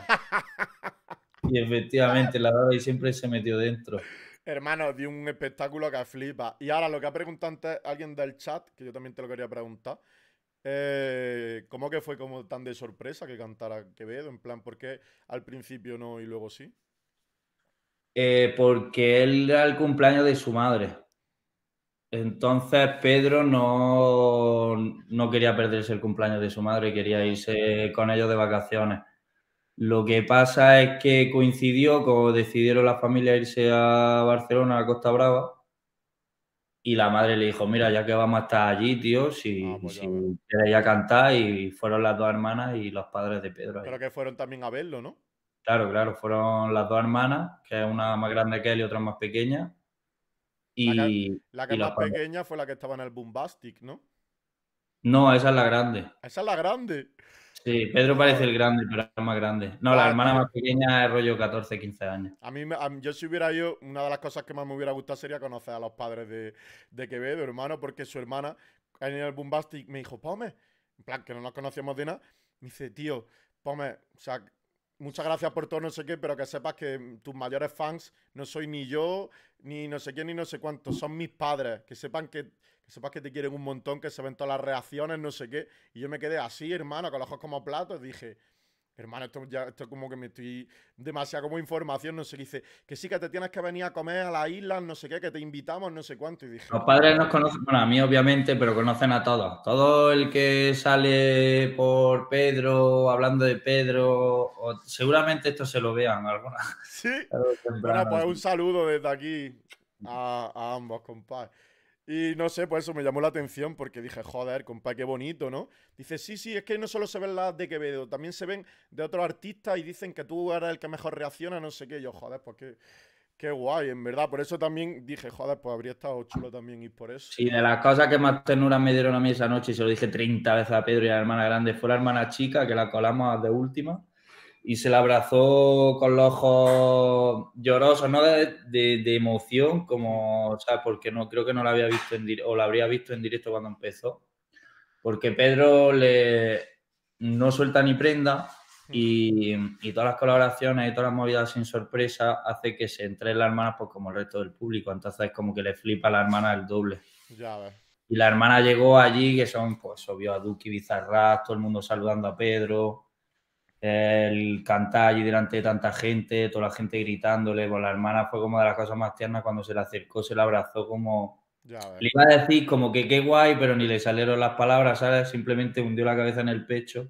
Y efectivamente, la verdad, y siempre se metió dentro. Hermano, di un espectáculo que flipa. Y ahora lo que ha preguntado antes alguien del chat, que yo también te lo quería preguntar. eh, ¿cómo que fue como tan de sorpresa que cantara Quevedo? En plan, ¿por qué al principio no y luego sí? Eh, porque él era el cumpleaños de su madre. Entonces Pedro no, no quería perderse el cumpleaños de su madre, quería irse con ellos de vacaciones. Lo que pasa es que coincidió, como decidieron la familia irse a Barcelona, a Costa Brava, y la madre le dijo, mira, ya que vamos a estar allí, tío, Ah, si, pues ya si ves. quieres ir a cantar, y fueron las dos hermanas y los padres de Pedro Pero allí. que fueron también a verlo, ¿no? Claro, claro, fueron las dos hermanas, que es Ah, una más grande que él y otra más pequeña, la que, y, la que y es los más padres. pequeña fue la que estaba en el Boombastic, ¿no? No, esa es la grande. Esa es la grande. Sí, Pedro parece el Joder. grande, pero es más grande. No, la Buah, hermana tío. más pequeña es rollo catorce, quince años. A mí, me- a mí- yo si hubiera ido, una de las cosas que más me hubiera gustado sería conocer a los padres de, de Quevedo, hermano, porque su hermana en el Boombastic me dijo, Pome, en plan, que no nos conocíamos de nada, me dice, tío, Pome, o sea, muchas gracias por todo, no sé qué, pero que sepas que tus mayores fans no soy ni yo, ni no sé quién, ni no sé cuánto, son mis padres, que sepan que, que sepas que te quieren un montón, que se ven todas las reacciones, no sé qué, y yo me quedé así, hermano, con los ojos como platos, dije... Hermano, esto ya esto como que me estoy demasiado como información, no sé qué dice, que sí que te tienes que venir a comer a las islas, no sé qué, que te invitamos, no sé cuánto. Y dije, Los padres nos joder. conocen, bueno, a mí obviamente, pero conocen a todos. Todo el que sale por Pedro, hablando de Pedro, o seguramente esto se lo vean alguna Sí. tarde o Bueno, temprano. pues un Sí. saludo desde aquí a, a ambos, compadre. Y no sé, pues eso me llamó la atención porque dije, joder, compadre, qué bonito, ¿no? Dice, sí, sí, es que no solo se ven las de Quevedo, también se ven de otros artistas y dicen que tú eres el que mejor reacciona, no sé qué. Y yo, joder, pues qué, qué guay, en verdad. Por eso también dije, joder, pues habría estado chulo también ir por eso. Sí, de las cosas que más ternura me dieron a mí esa noche, y se lo dije treinta veces a Pedro y a la hermana grande, fue la hermana chica, que la colamos de última, y se la abrazó con los ojos llorosos, no de, de, de emoción, Hmm. como, o sea, porque no creo que no la había visto en directo, o la habría visto en directo cuando empezó, porque Pedro le no suelta ni prenda Hmm. y, y todas las colaboraciones y todas las movidas sin sorpresa hace que se entren las hermanas pues como el resto del público, entonces como que le flipa a la hermana el doble. Ya ves. Y la hermana llegó allí, que son, pues, obvio, a Duki Bizarrap, todo el mundo saludando a Pedro, el cantar allí delante de tanta gente, toda la gente gritándole, pues la hermana fue como de las cosas más tiernas cuando se le acercó, se le abrazó como... Ya ves. Le iba a decir como que qué guay, pero ni le salieron las palabras, ¿sabes? Simplemente hundió la cabeza en el pecho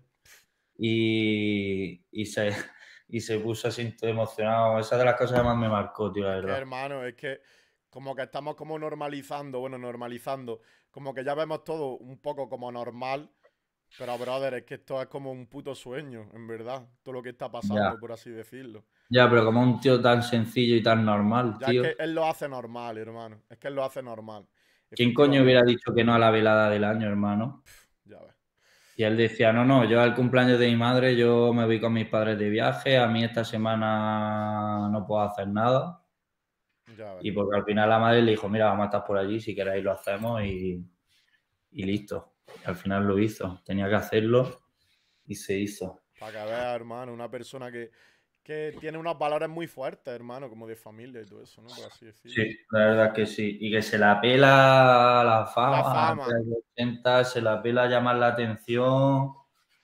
y, y, se, y se puso así todo emocionado. Esa de las cosas que más me marcó, tío, la Es que, verdad. hermano, es que como que estamos como normalizando, bueno, normalizando, como que ya vemos todo un poco como normal, pero, brother, es que esto es como un puto sueño, en verdad, todo lo que está Ya, pasando, por así decirlo. ya, pero como un tío tan sencillo y tan normal, Ya es tío. que él lo hace normal, hermano, es que él lo hace normal, ¿Quién coño hubiera efectivamente. dicho que no a la velada del año, hermano? Ya ves, Y él decía, no, no, yo al cumpleaños de mi madre, yo me voy con mis padres de viaje, a mí esta semana no puedo hacer nada. ya ves. Y porque al final la madre le dijo, mira, vamos a estar por allí, si queréis lo hacemos y, y listo. Y al final lo hizo, tenía que hacerlo y se hizo. Para que veas, hermano, una persona que, que tiene unos valores muy fuertes, hermano, como de familia y todo eso, ¿no? Por así decirlo. Sí, la verdad que sí. Y que se la pela la La fama, antes fama. de los ochenta, se la pela llamar la atención.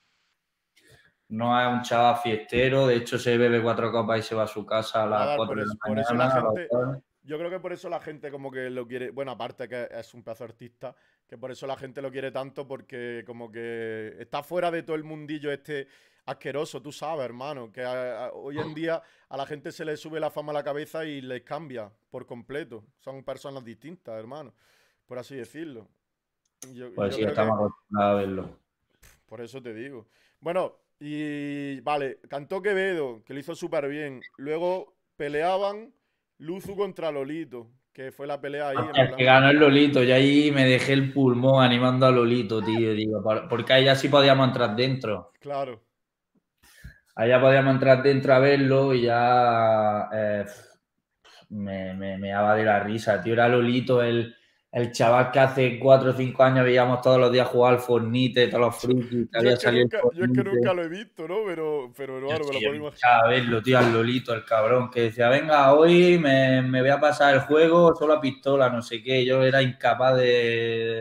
No es un chaval fiestero, de hecho se bebe cuatro copas y se va a su casa a las Brother, cuatro por, de es- por la eso la mañana. A los gente, tal. yo creo que por eso la gente como que lo quiere, bueno, aparte que es un pedazo de artista, que por eso la gente lo quiere tanto porque como que está fuera de todo el mundillo este asqueroso, tú sabes, hermano, que a- a- hoy en día a la gente se le sube la fama a la cabeza y les cambia por completo. Son personas distintas, hermano, por así decirlo. Y Yo, y Pues yo sí, creo que, estamos acostumbrados a verlo. por eso te digo. Bueno, y vale, cantó Quevedo, que lo hizo súper bien. Luego peleaban Luzu contra Lolito, que fue la pelea ahí en Hostia, es que plan. ganó el Lolito, y ahí me dejé el pulmón animando a Lolito, tío, digo, por- porque ahí ya sí podíamos entrar dentro. Claro. Ahí ya podíamos entrar dentro a verlo y ya eh, me, me, me daba de la risa, tío. Era Lolito, el, el chaval que hace cuatro o cinco años veíamos todos los días jugar al Fornite, todos los Yo, frikis, que yo había es que salido el nunca, yo es que Fornite. nunca lo he visto, ¿no? Pero, pero Yo hermano, me lo sí, yo puedo me imaginar. echaba a verlo, tío, al Lolito, el cabrón, que decía, venga, hoy me, me voy a pasar el juego solo a pistola, no sé qué. Yo era incapaz de,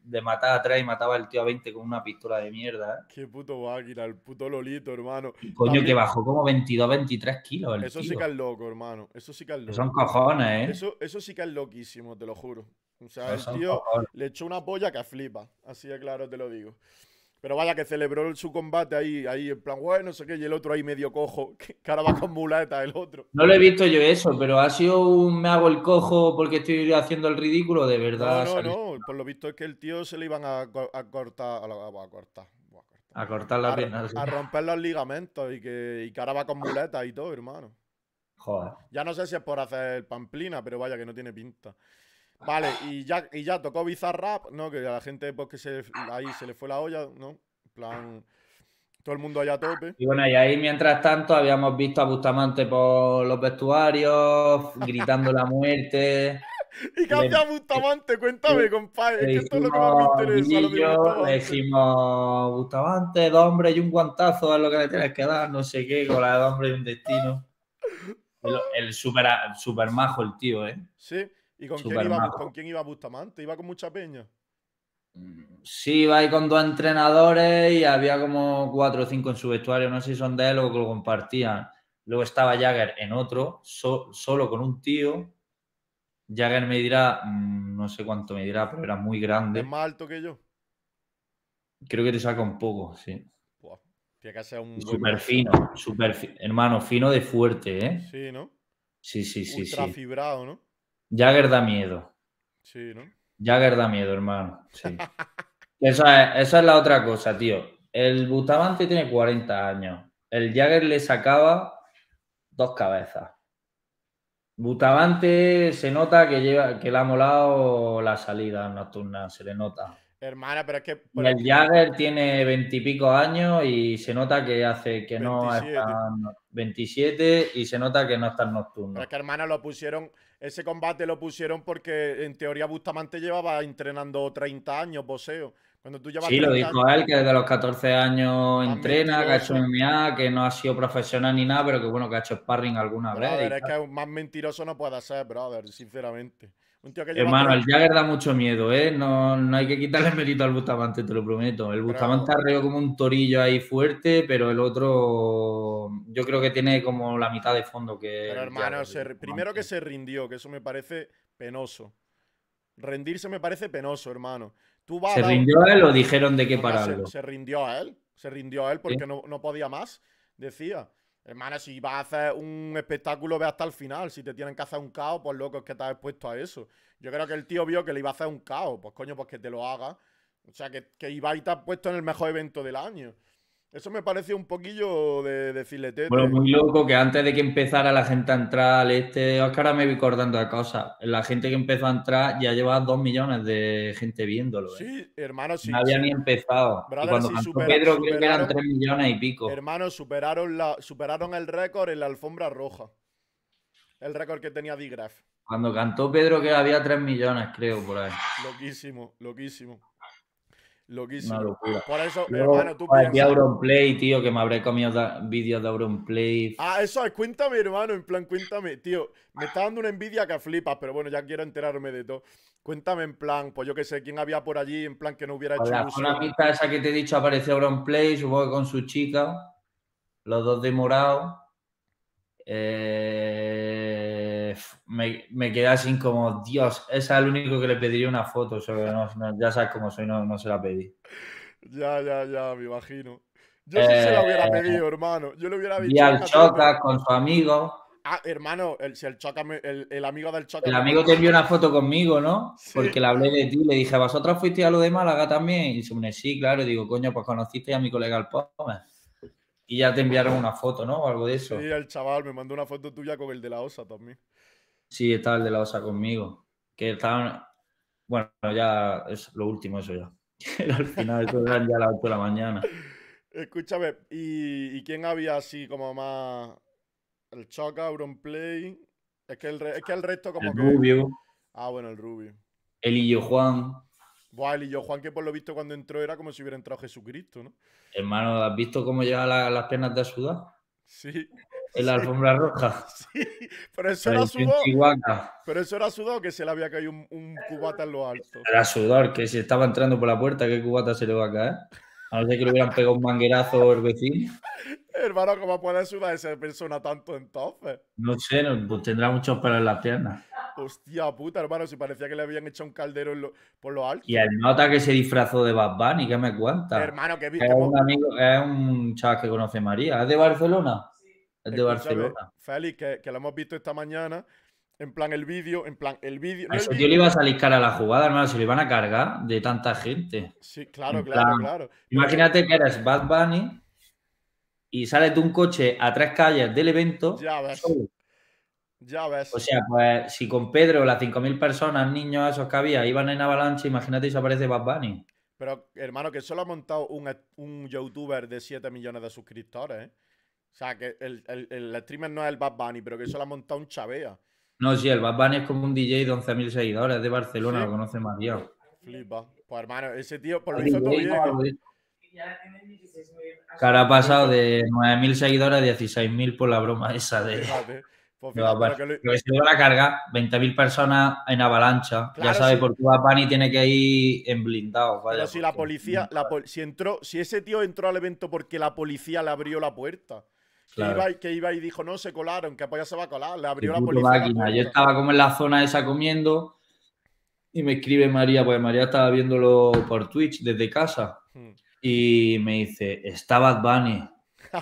de matar a tres y mataba el tío a veinte con una pistola de mierda, ¿eh? Qué puto máquina, el puto Lolito, hermano. Y coño, También, que bajó como veintidós, veintitrés kilos el eso tío. sí que es loco, hermano. Eso sí que es Que son loco. cojones, ¿eh? Eso, eso sí que es loquísimo, te lo juro. O sea, Esos el son tío cojones. le echó una polla que flipa. Así de claro te lo digo. Pero vaya que celebró su combate ahí, ahí en plan, bueno, no sé qué, y el otro ahí medio cojo, que ahora va con muleta el otro. No lo he visto yo eso, pero ha sido un me hago el cojo porque estoy haciendo el ridículo, de No, verdad no, sale no. Por lo visto es que el tío se le iban a, co- a cortar, a, la- a cortar, buah, a cortar. a cortar la A, ro- pierna. Sí. a romper los ligamentos y que, y que ahora va con muletas y todo, hermano. Joder. Ya no sé si es por hacer pamplina, pero vaya que no tiene pinta. Vale, y ya, y ya tocó Bizarrap, ¿no? Que a la gente, pues que se, ahí se le fue la olla, ¿no? En plan, todo el mundo allá a tope. Y bueno, y ahí mientras tanto habíamos visto a Bustamante por los vestuarios, gritando la muerte. ¿Y qué Le, hacía Bustamante? Cuéntame, compadre. Es le que esto es lo que más me dijimos interesa, lo de Guillillo, le Bustamante. dijimos Bustamante, dos hombres y un guantazo es lo que le tienes que dar, no sé qué, con la de dos hombres y un destino. El, el super, super majo el tío, ¿eh? Sí, ¿y con quién Super iba, Bu- con majo. quién iba Bustamante? ¿Iba con mucha peña? Sí, iba ahí con dos entrenadores y había como cuatro o cinco en su vestuario, no sé si son de él o que lo compartían. Luego estaba Jagger en otro, so- solo con un tío. Jagger me dirá, mm, no sé cuánto me dirá, pero era muy ¿Es grande. más alto que yo? Creo que te saca un poco, sí. Buah, tiene que ser Y un buen súper boxeador. fino, súper fi- hermano, fino de fuerte, ¿eh? Sí, ¿no? Sí, sí, sí, Ultra sí. fibrado, ¿no? Jagger da miedo. Sí, ¿no? Jagger da miedo, hermano. Sí. Esa es, esa es la otra cosa, tío. El Bustamante tiene cuarenta años. El Jagger le sacaba dos cabezas. Bustamante se nota que lleva, que le ha molado la salida nocturna, se le nota. Hermana, pero es que, Y pero es el que Jagger tiene veintipico años y se nota que hace que no está veintisiete. veintisiete y se nota que no está en Pero nocturno. es que, hermana, lo pusieron, ese combate lo pusieron porque en teoría Bustamante llevaba entrenando treinta años boxeo. Cuando tú llevas Sí, lo treinta años, dijo él, que desde los catorce años más entrena, que ha hecho mentiroso. M M A, que no ha sido profesional ni nada, pero que bueno, que ha hecho sparring alguna vez Brother, y es tal. que más mentiroso no puede ser, brother, sinceramente. Un tío que lleva Hermano, el treinta. Jagger da mucho miedo, ¿eh? No, no hay que quitarle mérito al Bustamante, te lo prometo. El Bustamante Pero, arreó como un torillo ahí fuerte, pero el otro yo creo que tiene como la mitad de fondo que pero el hermano, Jagger. se ri- primero que se rindió, que eso me parece penoso. Rendirse me parece penoso, hermano. Tú vas a ¿Se dar. rindió a él o dijeron de qué No, no, se, pararlo? se rindió a él. Se rindió a él ¿Sí? porque no, no podía más. Decía, hermano, si vas a hacer un espectáculo, ve hasta el final. Si te tienen que hacer un caos, pues loco, es que estás expuesto a eso. Yo creo que el tío vio que le iba a hacer un caos. Pues coño, pues que te lo haga. O sea, que, que iba a estar puesto en el mejor evento del año. Eso me pareció un poquillo de, de Bueno, filetete. muy loco que antes de que empezara la gente a entrar al este, Oscar, ahora me vi acordando de cosas. La gente que empezó a entrar ya lleva dos millones de gente viéndolo, ¿eh? Sí, hermano, No sí, había sí. ni empezado. Y Brother, cuando sí, cantó supera- Pedro, creo que eran superaron. tres millones y pico. Hermano, superaron, la, superaron el récord en la alfombra roja. El récord que tenía Digraf. Cuando cantó Pedro, que había tres millones, creo, por ahí. Loquísimo, loquísimo, Una loquísimo. locura. Por eso, Luego, hermano, tú aquí piensas. Auronplay, tío, que me habré comido da- vídeos de Auronplay. Ah, eso es, cuéntame, hermano, en plan, cuéntame. Tío, me está dando una envidia que flipas, pero bueno, ya quiero enterarme de todo. Cuéntame en plan, pues yo qué sé, quién había por allí, en plan que no hubiera Por hecho la zona ilusión. mixta esa que te he dicho apareció Auronplay, supongo que con su chica, los dos de morado. Eh, me, me quedé así como, Dios, ese es el único que le pediría una foto, sobre, no, no, ya sabes cómo soy, no, no se la pedí. Ya, ya, ya, me imagino. Yo sí se la hubiera Eh, pedido, hermano. Yo le hubiera Vi dicho, al venga, tírate. Chocas con su amigo. Ah, hermano, el, si el, Choca me- el, el amigo del Choca El me amigo mandó. te envió una foto conmigo, ¿no? Sí. Porque le hablé de ti, le dije, ¿vosotros fuisteis a lo de Málaga también? Y se me sí, claro. Y digo, coño, pues conociste a mi colega el Pome. Y ya te enviaron una foto, ¿no? O algo de Sí, eso. el chaval me mandó una foto tuya con el de la osa también. Sí, estaba el de la osa conmigo. Que estaban. Bueno, ya es lo último, eso ya. Era al final, eso eran ya las ocho de la mañana. Escúchame, ¿y, y quién había así como más? El Choca, Auronplay. Es que el, re- es que el resto El como que. Rubio, Ah, bueno, el Rubio. el Illo Juan. Buah, el yo Juan que por lo visto cuando entró era como si hubiera entrado Jesucristo, ¿no? Hermano, ¿has visto cómo lleva la- las piernas de sudar? Sí. en la alfombra roja. Sí, pero eso era Parecía un sudor. chihuahua. Pero eso era sudor que se le había caído un, un cubata en lo alto. Era sudor, que si estaba entrando por la puerta, ¿qué cubata se le va a caer? A no ser que le hubieran pegado un manguerazo el vecino. Hermano, ¿cómo puede sudar esa persona tanto entonces? No sé, no, pues tendrá muchos pelos en las piernas. Hostia puta, hermano, si parecía que le habían echado un caldero en lo- por lo Y alto. el nota que se disfrazó de Bad Bunny, ¿qué me cuenta? Hermano, que, vi- Es que hemos- un amigo, es un chaval que conoce a María. ¿Es de Barcelona? Es de Escúchame, Barcelona. Félix, que, que lo hemos visto esta mañana. En plan, el vídeo, en plan, el vídeo, A no el ese tío le vídeo. iba a salir cara a la jugada, hermano, se lo iban a cargar de tanta gente. Sí, claro, En claro, plan, claro. Pero que imagínate que eres Bad Bunny y sales de un coche a tres calles del evento ya ves, solo. ya O ves. sea, pues si con Pedro las cinco mil personas, niños esos que había, iban en avalancha, imagínate si aparece Bad Bunny. Pero, hermano, que solo ha montado un, un youtuber de siete millones de suscriptores, ¿eh? O sea, que el, el, el streamer no es el Bad Bunny, pero que solo ha montado un chavea. No, sí, el Bad Bunny es como un D J de once mil seguidores, es de Barcelona, lo Sí, conoce María. flipa. Pues, hermano, ese tío, pues lo Es hizo todo D J, ¿no? bien, ¿eh? Algo de eso. Que ahora ha Lo pasado hizo, de nueve mil seguidores a dieciséis mil por la broma esa de, fíjate. Pues de fíjate, Bad Bunny. pero que lo, Pero que se lo van a cargar veinte mil personas en avalancha. Ya claro, sabes sí. por qué Bad Bunny tiene que ir en blindado, Pero vaya, si la porque policía, la pol- si entró, si ese tío entró al evento porque la policía le abrió la puerta, que claro. iba, y- que iba y dijo, no, se colaron, que pues ya se va a colar, le Qué abrió la puto policía la máquina. Yo puerta. estaba como en la zona esa comiendo y me escribe María, pues María estaba viéndolo por Twitch desde casa Hmm. y me dice, está Bad Bunny.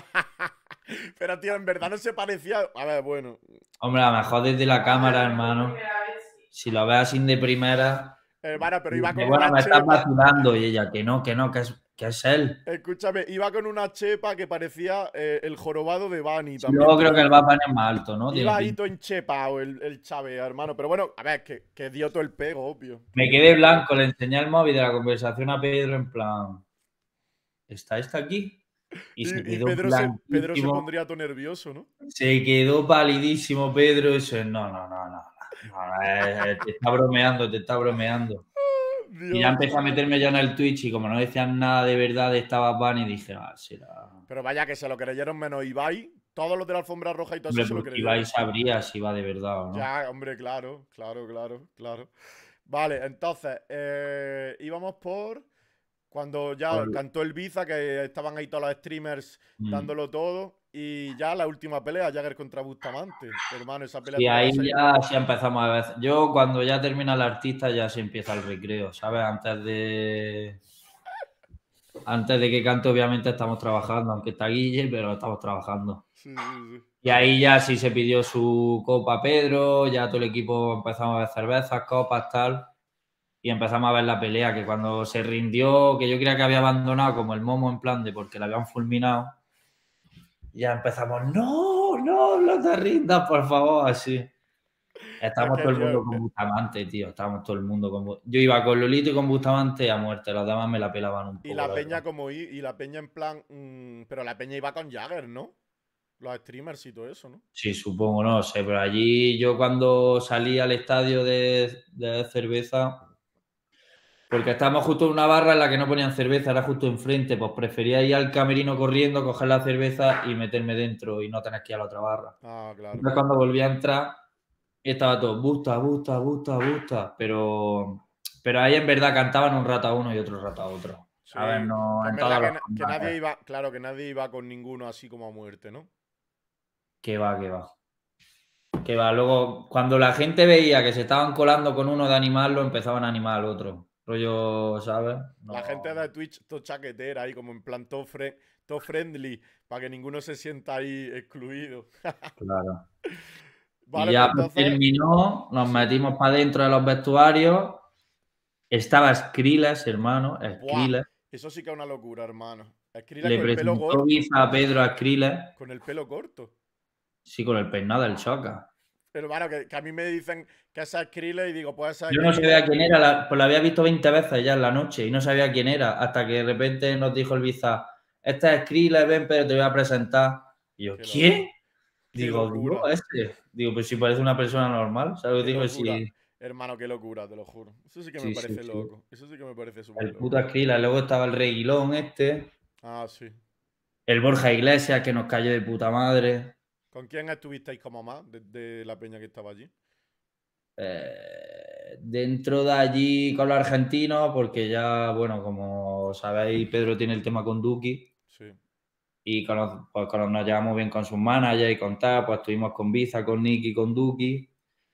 Pero, tío, en verdad no se parecía. A ver, bueno. Hombre, a lo mejor desde la cámara, hermano, si lo ves así de primera, Hermano, pero iba dice, con bueno, una me estás chepa. vacilando. Y ella, que no, que no, que es, que es él. Escúchame, iba con una chepa que parecía eh, el jorobado de Bunny Y también. luego te creo lo que el digo. Bad Bunny es más alto, ¿no? Tiene Iba ahí pinta. todo enchepado el, el Chávez, hermano. Pero bueno, a ver, que, que dio todo el pego, obvio. Que Me dio quedé todo el pego. blanco, le enseñé el móvil de la conversación a Pedro en plan, ¿está esta aquí? Y se Y, y quedó Pedro, se, Pedro se blanquísimo. pondría todo nervioso, ¿no? Se quedó palidísimo Pedro. Eso, no, no, no, no. no, no, eh, te está bromeando, te está bromeando. Y ya Dios, empecé a chaval. meterme yo en el Twitch y como no decían nada de verdad de esta Bad Bunny, dije, ah, será. Pero vaya que se lo creyeron menos Ibai. Todos los de la alfombra roja y todo eso Hombre, se lo porque Ibai creyeron. sabría si va de verdad o no. Ya, hombre, claro, claro, claro, claro. Vale, entonces, eh, íbamos por cuando ya Por- cantó el Biza, que estaban ahí todos los streamers Mm. dándolo todo. Y ya la última pelea, Jagger contra Bustamante. Hermano, esa pelea Y tuvo ahí que ser. ya sí empezamos a ver. Yo cuando ya termina el artista ya se empieza el recreo, ¿sabes? Antes de. Antes de que cante, obviamente estamos trabajando, aunque está Guille, pero estamos trabajando. Sí, sí, sí. Y ahí ya sí se pidió su copa Pedro, ya todo el equipo empezamos a ver cervezas, copas, tal. Y empezamos a ver la pelea, que cuando se rindió, que yo creía que había abandonado como el Momo en plan de porque la habían fulminado, ya empezamos, no, no, no te rindas, por favor, así. Estamos Es que, todo el tío, mundo con eh, Bustamante, tío, estábamos todo el mundo con Bu- Yo iba con Lolito y con Bustamante a muerte, los demás me la pelaban un y poco, la la peña verdad. como i- y la peña en plan. mm, pero la peña iba con Jagger, ¿no? Los streamers y todo eso, ¿no? Sí, supongo, no sé, pero allí yo cuando salí al estadio de, de cerveza, porque estábamos justo en una barra en la que no ponían cerveza, era justo enfrente, pues prefería ir al camerino corriendo, coger la cerveza y meterme dentro y no tener que ir a la otra barra. Ah, claro. Entonces cuando volví a entrar, estaba todo, gusta, gusta, gusta, gusta, pero, pero ahí en verdad cantaban un rato a uno y otro rato a otro. Sí, ¿Sabes? No, que en en verdad todos que, los na- que combates. nadie iba. Claro, que nadie iba con ninguno así como a muerte, ¿no? Que va, que va. Que va. Luego, cuando la gente veía que se estaban colando con uno de animarlo, empezaban a animar al otro. Rollo, ¿sabes? La gente No. de Twitch, todo chaquetera ahí, como en plan todo, fre- todo friendly, para que ninguno se sienta ahí excluido. Claro. Y Vale, ya pues pues, entonces. terminó, nos Sí. metimos para dentro de los vestuarios. Estaba Skrillex, hermano, Buah, Skrillex. eso sí que es una locura, hermano. Skrillex Le con el pelo presentó corto. Biza a Pedro a Skrillex. Con el pelo corto. Sí, con el peinado del Choca. Pero bueno, que, que a mí me dicen que esa es Skrillex y digo, pues esa es Yo no Skrillex. sabía quién era, la, pues la había visto veinte veces ya en la noche y no sabía quién era, hasta que de repente nos dijo el Biza, esta es Skrillex, ven, pero te voy a presentar. Y yo, Qué ¿quién? locura. Qué Digo, locura. digo, este. Digo, pues si parece una persona normal, ¿sabes? Qué Digo, locura. si. Hermano, qué locura, te lo juro. Eso sí que me Sí, sí, parece sí. loco. Eso sí que me parece súper El loco. puto Skrillex, luego estaba el Reguilón este, Ah, sí. el Borja Iglesias que nos cayó de puta madre. ¿Con quién estuvisteis como más de, de la peña que estaba allí? Eh, dentro de allí con los argentinos, porque ya, bueno, como sabéis, Pedro tiene el tema con Duki Sí. y con los- pues, con los- nos llevamos bien con sus managers y con tal, pues estuvimos con Biza, con Nicky, con Duki.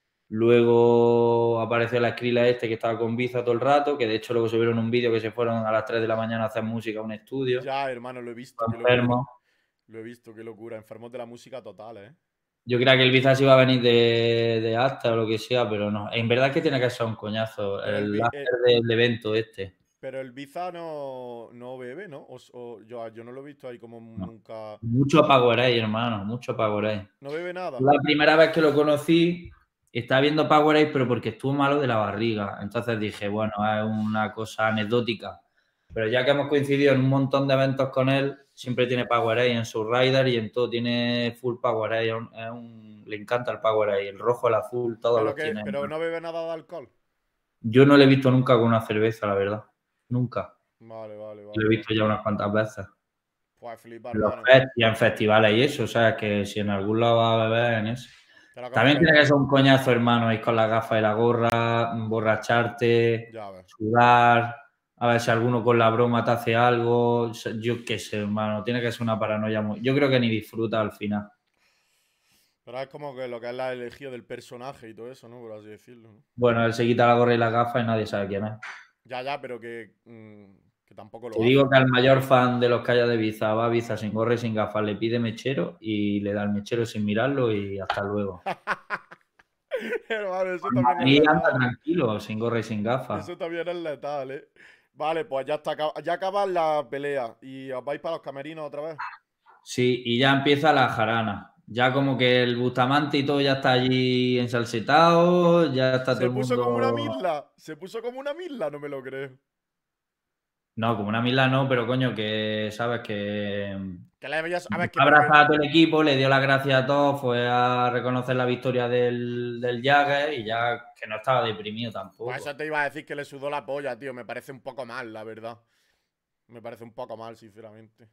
Luego apareció la Skrilla este que estaba con Biza todo el rato, que de hecho luego subieron un vídeo que se fueron a las tres de la mañana a hacer música a un estudio, Ya, hermano, lo he visto, qué locura. enfermos. Lo he visto, qué locura. Enfermos de la música total, ¿eh? Yo creía que el Biza se iba a venir de, de Asta o lo que sea, pero no. En verdad es que tiene que ser un coñazo Pero el, el Bi- after eh, del evento este. pero el Biza no, no bebe, ¿no? O, o- yo, yo no lo he visto ahí como No. nunca. Mucho Powerade, hermano, mucho Powerade. No bebe nada. La primera vez que lo conocí, estaba viendo Powerade, pero porque estuvo malo de la barriga. Entonces dije, bueno, es una cosa anecdótica. Pero ya que hemos coincidido en un montón de eventos con él, siempre tiene Powerade en su rider y en todo tiene full Powerade. Es un- es un- le encanta el Powerade, el rojo, el azul, todos Pero los que, tiene. pero no bebe nada de alcohol. Yo no le he visto nunca con una cerveza, la verdad. Nunca. Vale, vale, Lo vale, he vale. visto ya unas cuantas veces. Pues flipa, En los hermano. fest y en festivales y eso, o sea, que si en algún lado va a beber, en eso. Te la comes También tiene feliz. que ser un coñazo, hermano, ir con la gafa y la gorra, borracharte, Ya ves. sudar, a ver si alguno con la broma te hace algo. Yo qué sé, hermano, tiene que ser una paranoia muy... Yo creo que ni disfruta al final. Pero es como que lo que es la elegía del personaje y todo eso, ¿no? Por así decirlo, ¿no? Bueno, él se quita la gorra y la gafa y nadie sabe quién es. Ya, ya, pero que, mm, que tampoco Te lo digo hace. que al mayor fan de los que haya de Ibiza va a Ibiza sin gorra y sin gafas, le pide mechero y le da el mechero sin mirarlo y hasta luego. Hermano, eso En también es Madrid anda letal. tranquilo, sin gorra y sin gafas. Eso también es letal, ¿eh? Vale, pues ya está. acab- Ya acaba la pelea. ¿Y os vais para los camerinos otra vez? Sí, y ya empieza la jarana. Ya como que el Bustamante y todo ya está allí ensalsetado, ya está todo Se el puso como una mundo... misla. Se puso como una misla, no me lo creo. No, como una mila no, pero coño, que sabes que... Que le veías. A ver, que pero que. Abrazaba a todo el equipo, le dio las gracias a todos, fue a reconocer la victoria del, del Jagger y ya que no estaba deprimido Pues tampoco. eso te iba a decir que le sudó la polla, tío. Me parece un poco mal, la verdad. Me parece un poco mal, sinceramente.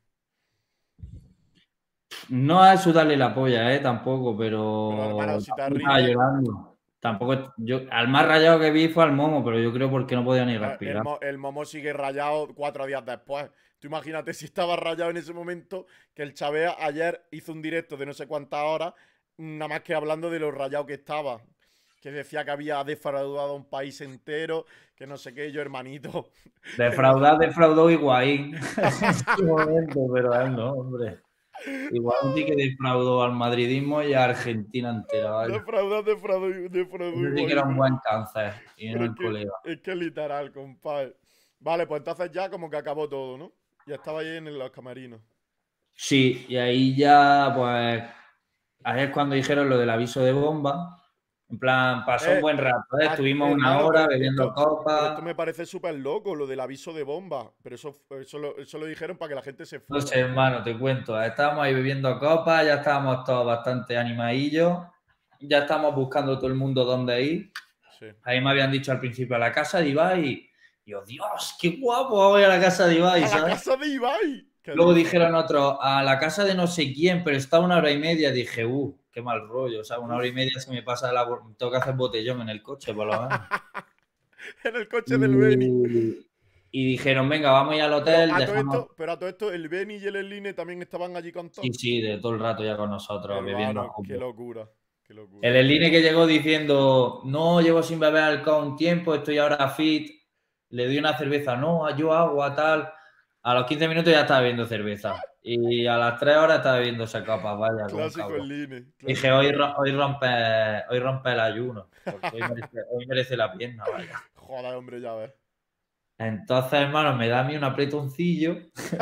No es sudarle la polla, eh, tampoco, Pero pero hermano, si te tampoco estaba rinde. llorando. Tampoco, es- yo, al más rayado que vi fue al Momo, pero yo creo porque no podía ni Pero el, respirar. mo- el Momo sigue rayado cuatro días después. Tú imagínate si estaba rayado en ese momento, que el Chavea ayer hizo un directo de no sé cuántas horas, nada más que hablando de lo rayado que estaba. Que decía que había defraudado a un país entero, que no sé qué, yo, hermanito. Defraudar, defraudó Higuaín en su momento, pero a él no, hombre. Higuaín sí que defraudó al madridismo y a Argentina entera, vaya. Defraudar, defraudó, defraudó Ese sí que era un igual. buen cáncer y no Pero es el que, colega. es que es literal, compadre. Vale, pues entonces ya como que acabó todo, ¿no? Ya estaba ahí en los camarinos. Sí, y ahí ya, pues, ahí es cuando dijeron lo del aviso de bomba. En plan, pasó un Eh, buen rato, ¿eh? ah, Estuvimos una hermano, hora pero bebiendo esto, pero copas. esto me parece súper loco, lo del aviso de bomba. Pero eso, eso, lo, eso lo dijeron para que la gente se No fuera, sé, ¿no? hermano, te cuento. Estábamos ahí bebiendo copas, ya estábamos todos bastante animadillos. Ya estábamos buscando todo el mundo dónde ir. Sí. Ahí me habían dicho al principio a la casa de Ibai. Y yo, Dios, qué guapo, voy a la casa de Ibai, ¡A la ¿sabes? casa de Ibai! ¿Qué Luego dices? dijeron otros, a la casa de no sé quién, pero está una hora y media. Dije, uh, qué mal rollo. O sea, una hora y Uf. media se me pasa la... Tengo que hacer botellón en el coche, por lo menos. En el coche del Beni. Y, y dijeron, venga, vamos a ir al Pero hotel, a todo dejamos... esto, pero a todo esto, el Beni y el Eline también estaban allí con Sí, todo. sí, de todo el rato ya con nosotros, bebiendo Hermano, qué juntos. locura. Qué locura. El Eline que llegó diciendo, no, llevo sin beber alcohol un tiempo, estoy ahora fit, le di una cerveza, no, yo agua, tal. A los quince minutos ya estaba bebiendo cerveza. Y a las tres horas estaba bebiendo esa copa, vaya, como un Clásico cabrón. Eline. Dije, Clásico hoy, Eline. ro- hoy, rompe, hoy rompe el ayuno, porque hoy merece, hoy merece la pierna, vaya. Joder, hombre, ya ves. Entonces, hermano, me da a mí un apretoncillo,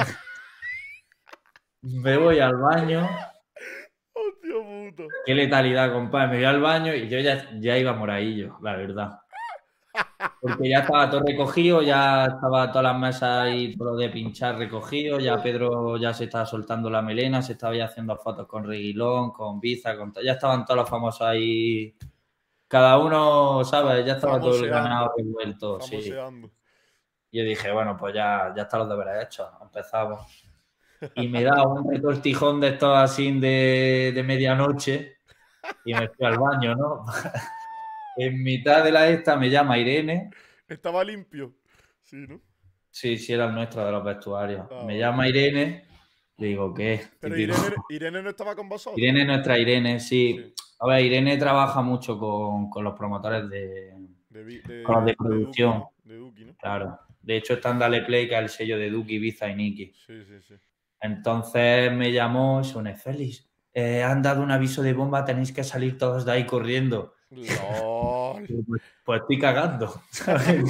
me voy al baño. Hostia puta. Qué letalidad, compadre. Me voy al baño y yo ya, ya iba moradillo, la verdad. Porque ya estaba todo recogido, ya estaba todas las mesas ahí, todo lo de pinchar recogido, ya Pedro ya se estaba soltando la melena, se estaba ya haciendo fotos con Reguilón, con Biza, con... ya estaban todos los famosos ahí, cada uno, ¿sabes? Ya estaba todo el ganado Famoseando. revuelto, sí. Famoseando. Y yo dije, bueno, pues ya, ya están los deberes hechos, empezamos. y me da un retortijón de estos así de, de medianoche y me fui al baño, ¿no? En mitad de la esta me llama Irene. Estaba limpio. Sí, ¿no? Sí, sí, era el nuestro de los vestuarios. Ah, Me vale. llama Irene, le digo, ¿qué? Pero Típico. Irene, Irene no estaba con vosotros. Irene, nuestra Irene, Sí. sí. A ver, Irene trabaja mucho con, con los promotores de, De, Vi- con los de de, de Duki, producción, ¿no? De Duki, ¿no? claro. De hecho, está en Dale Play, que es el sello de Duki, Ibiza y Nicky. Sí, sí, sí. Entonces me llamó, Sone Félix, eh, han dado un aviso de bomba, tenéis que salir todos de ahí corriendo. LOL. Digo, Pues, pues estoy cagando, ¿sabes?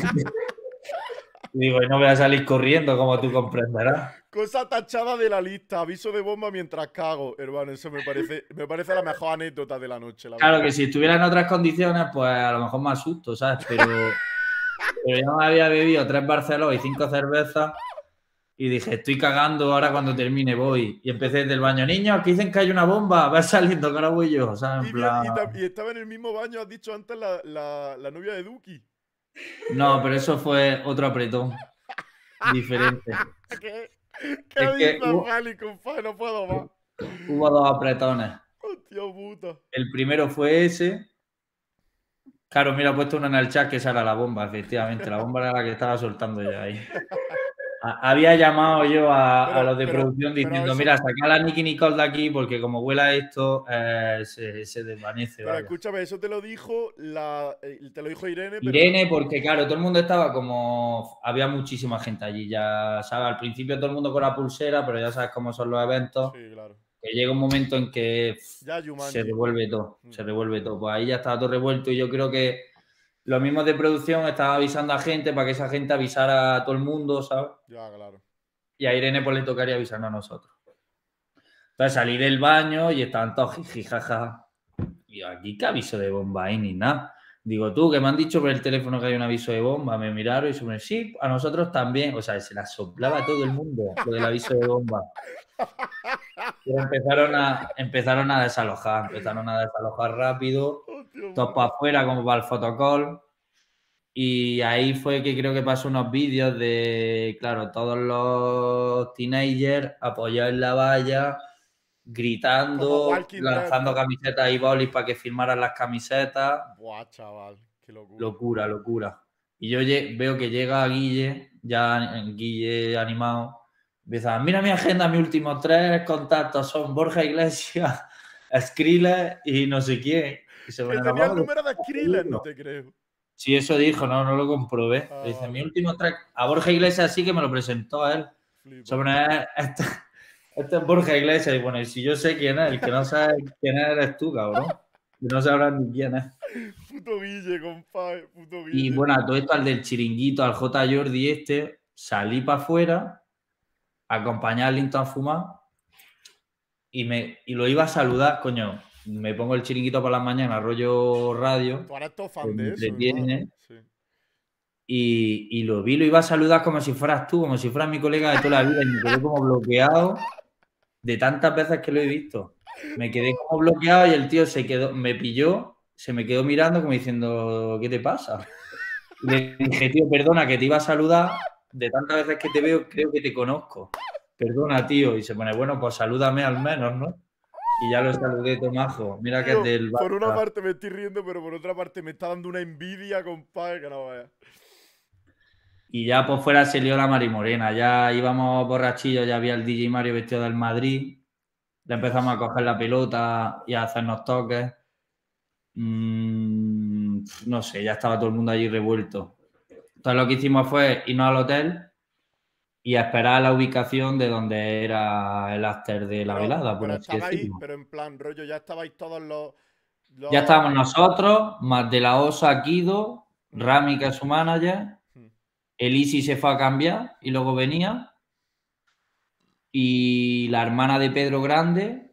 Y digo, y no voy a salir corriendo, como tú comprenderás. Cosa tachada de la lista. Aviso de bomba mientras cago. Hermano, eso me parece, me parece la mejor anécdota de la noche, la Claro verdad. que si estuviera en otras condiciones, pues a lo mejor me asusto, ¿sabes? Pero, pero yo me había bebido tres Barcelos y cinco cervezas y dije, estoy cagando, ahora cuando termine voy. Y empecé desde el baño, niños, que dicen que hay una bomba, va saliendo, que ahora voy yo, ¿sabes? En Y, bien- plan... y tam- y estaba en el mismo baño, has dicho antes, la, la- la novia de Duki. No, pero eso fue otro apretón diferente. ¿Qué, qué Es que dices, hubo, Fali, compadre? No puedo más. hubo dos apretones. Hostia puta. El primero fue ese. Claro, mira, he puesto uno en el chat que esa era la bomba, efectivamente. La bomba era la que estaba soltando ya ahí. A- Había llamado yo a, a Pero, los de pero, producción pero diciendo, eso. mira, saca a la Nicky Nicole de aquí porque como huela esto, eh, se, se desvanece, Pero vaya. escúchame, eso te lo dijo la. eh, Te lo dijo Irene, pero no. Irene, porque claro, todo el mundo estaba como... Había muchísima gente allí, ya sabes, al principio todo el mundo con la pulsera, pero ya sabes cómo son los eventos, Sí, claro. que llega un momento en que pff, Ya se Jumanji. revuelve todo, Mm. se revuelve todo. Pues ahí ya estaba todo revuelto y yo creo que los mismos de producción estaban avisando a gente para que esa gente avisara a todo el mundo, ¿sabes? Ya, claro. Y a Irene pues le tocaría avisarnos a nosotros. Entonces salí del baño y estaban todos jiji, jaja. Y yo, aquí qué aviso de bomba hay ni nada. Digo, tú, que me han dicho por el teléfono que hay un aviso de bomba. Me miraron y se me sí, a nosotros también. O sea, se la soplaba a todo el mundo lo del aviso de bomba. Pero empezaron a, empezaron a desalojar, empezaron a desalojar rápido, Hostia todos puta. para afuera como para el fotocall. Y ahí fue que creo que pasó unos vídeos de, claro, todos los teenagers apoyados en la valla, Como gritando, Walking Dead, lanzando ¿no? camisetas y bolis para que firmaran las camisetas. Buah, chaval. Qué locura. Locura, locura. Y yo lle- veo que llega Guille, ya Guille animado, empieza, mira mi agenda, mis últimos tres contactos son Borja Iglesias, Skrillex y no sé quién. Y se Que pone, nos tenía el vamos de número de Skrillex, no te creo. Sí, eso dijo, no, no lo comprobé. Ah, Dice, mi vale. último track, a Borja Iglesias sí que me lo presentó a él. Se Flipa. pone, "Eh, este, este es Borja Iglesias. Y bueno, y si yo sé quién es, el que no sabe quién es eres tú, cabrón. Y no sabrás ni quién es. Puto Guille, compadre. Puto Y Guille. bueno, a todo esto, al del chiringuito, al J. Jordi este, salí para afuera, acompañé a Linton a fumar y, me, y lo iba a saludar, coño. Me pongo el chiringuito por las mañanas, rollo radio, Tú eres todo que fan me de eso, hermano. entretiene. Sí. Y, y lo vi, lo iba a saludar como si fueras tú, como si fueras mi colega de toda la vida, y me quedé como bloqueado de tantas veces que lo he visto. Me quedé como bloqueado y el tío se quedó, me pilló, se me quedó mirando como diciendo, ¿qué te pasa? Y le dije, tío, perdona, que te iba a saludar, de tantas veces que te veo, creo que te conozco. Perdona, tío. Y se pone, bueno, pues salúdame al menos, ¿no? Y ya lo saludé, Tomajo. Mira que es Tío, del por una Barça. parte me estoy riendo, pero por otra parte me está dando una envidia, compadre, que no vaya. Y ya por fuera se lió la marimorena. Ya íbamos borrachillos, ya había el D J Mario vestido del Madrid. Le empezamos a coger la pelota y a hacernos toques. Mm, no sé, ya estaba todo el mundo allí revuelto. Entonces lo que hicimos fue irnos al hotel y a esperar a la ubicación de donde era el after de la Pero, velada, por pero así estabais, decirlo. pero en plan, rollo, ya estabais todos los. Ya los... estábamos nosotros, más de la Osa, Kido, Mm, Rami, que es su manager, mm. el Easy se fue a cambiar y luego venía, y la hermana de Pedro Grande,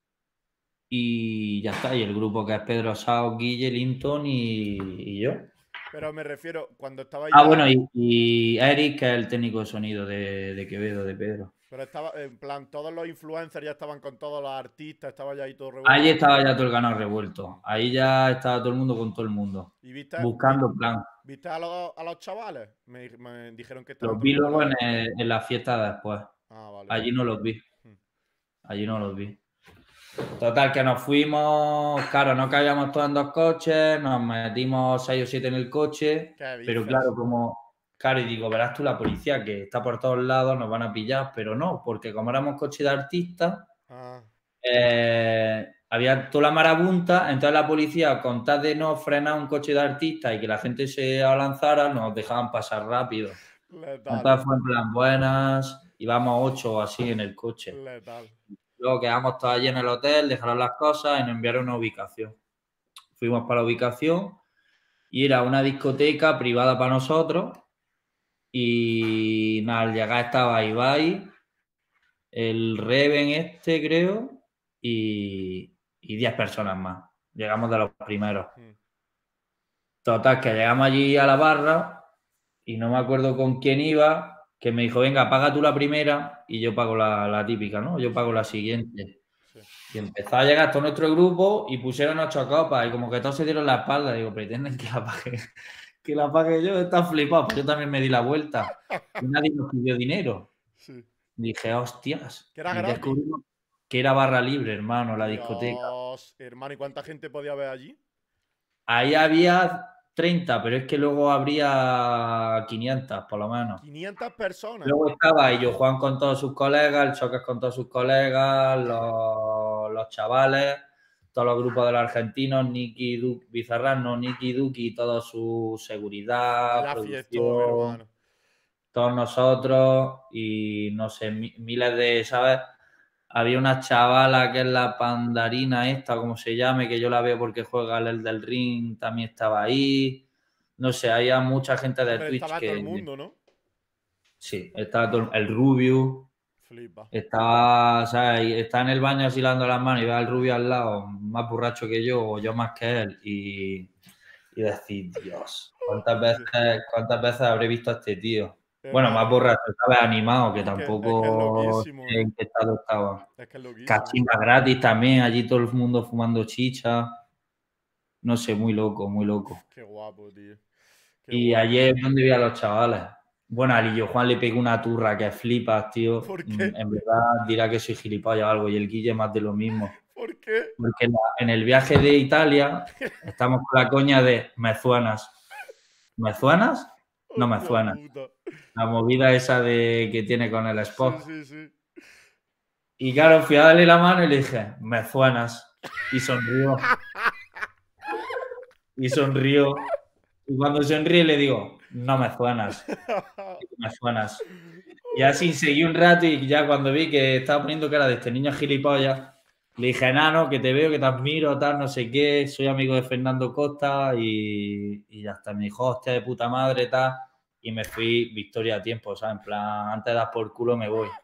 y ya está, y el grupo que es Pedro Sao, Guille, Linton y, y yo. Pero me refiero, cuando estabais Ah, ya. bueno, y, y Eric, que es el técnico de sonido de, de Quevedo, de Pedro. Pero estaba, en plan, todos los influencers ya estaban con todos los artistas, estaba ya ahí todo Ahí revuelto. estaba ya todo el ganado revuelto. Ahí ya estaba todo el mundo con todo el mundo. ¿Y viste, vi- Buscando plan. viste a, los, a los chavales? Me, me dijeron que estaban Los todo el vi mundo luego en, cagado. el- en la fiesta de después. Ah, vale. Allí no los vi. Hmm. Allí no los vi. Total, que nos fuimos, claro, no cabíamos todos en dos coches, nos metimos seis o siete en el coche, ¿Qué pero dices? claro, como, claro, y digo, verás tú la policía que está por todos lados, nos van a pillar, pero no, porque como éramos coche de artistas, Ah, eh, había toda la marabunta, entonces la policía, con tal de no frenar un coche de artistas y que la gente se abalanzara, nos dejaban pasar rápido. letal, Entonces fue en plan, buenas, íbamos ocho o así en el coche. letal. Luego quedamos todos allí en el hotel, dejaron las cosas y nos enviaron una ubicación. Fuimos para la ubicación y era una discoteca privada para nosotros. Y nada, al llegar estaba Ibai, el Reven este, creo, y, y diez personas más. Llegamos de los primeros. Hmm. Total, que llegamos allí a la barra y no me acuerdo con quién iba, que me dijo, venga, paga tú la primera y yo pago la, la típica, ¿no? Yo pago la siguiente. Sí. Y empezó a llegar todo nuestro grupo y pusieron ocho copas y como que todos se dieron la espalda. Digo, pretenden que la pague, que la pague yo, están flipados. Pues yo también me di la vuelta y nadie nos pidió dinero. Sí. Dije, hostias. Que era Y gratis. descubrimos que era barra libre, hermano, la discoteca. Dios, hermano, ¿y cuánta gente podía haber allí? Ahí había treinta, pero es que luego habría quinientas, por lo menos. quinientas personas. Luego estaba Illo Juan con todos sus colegas, el Chocas con todos sus colegas, los, los chavales, todos los grupos de los argentinos, Nicky Duque, Bizarrano, Nicky Duque y toda su seguridad, La fiestón, producción, hermano. todos nosotros y no sé, mi- miles de, ¿sabes? Había una chavala que es la pandarina esta, como se llame, que yo la veo porque juega el del Ring, también estaba ahí. No sé, había mucha gente de Pero Twitch estaba todo que... el mundo, ¿no? Sí, estaba todo el Rubio, Flipa. estaba, o sea, y está en el baño así lavando las manos y ve al Rubio al lado, más borracho que yo, o yo más que él, y, y decir, Dios, ¿cuántas veces, cuántas veces habré visto a este tío? Bueno, más Hermano, borracho, ¿sabes? Animado, que es que, es que es tampoco loquísimo, sé ¿eh? en qué estado estaba. Es que es loquísimo. Cachimba gratis también, allí todo el mundo fumando chicha. No sé, muy loco, muy loco. Qué guapo, tío. Qué Y guapo. ayer, ¿dónde vi a los chavales? Bueno, a Lillo Juan le pegó una turra que flipas, tío. ¿Por Mm, qué? En verdad dirá que soy gilipollas o algo, y el Guille más de lo mismo. ¿Por qué? Porque en, la- en el viaje de Italia estamos con la coña de ¿me suenas? ¿Me suenas? No me Hostia suenas. puta. La movida esa de que tiene con el Sí, Spock. sí, sí. Y claro, fui a darle la mano y le dije, me suenas. Y sonrió. Y sonrió. Y cuando sonríe le digo, no me suenas. Me suenas. Y así seguí un rato y ya cuando vi que estaba poniendo cara de este niño gilipollas, le dije, enano, que te veo, que te admiro, tal, no sé qué, soy amigo de Fernando Costa y, y ya está. Me dijo, hostia de puta madre, tal. Y me fui victoria a tiempo, o sea, en plan, antes de dar por culo me voy.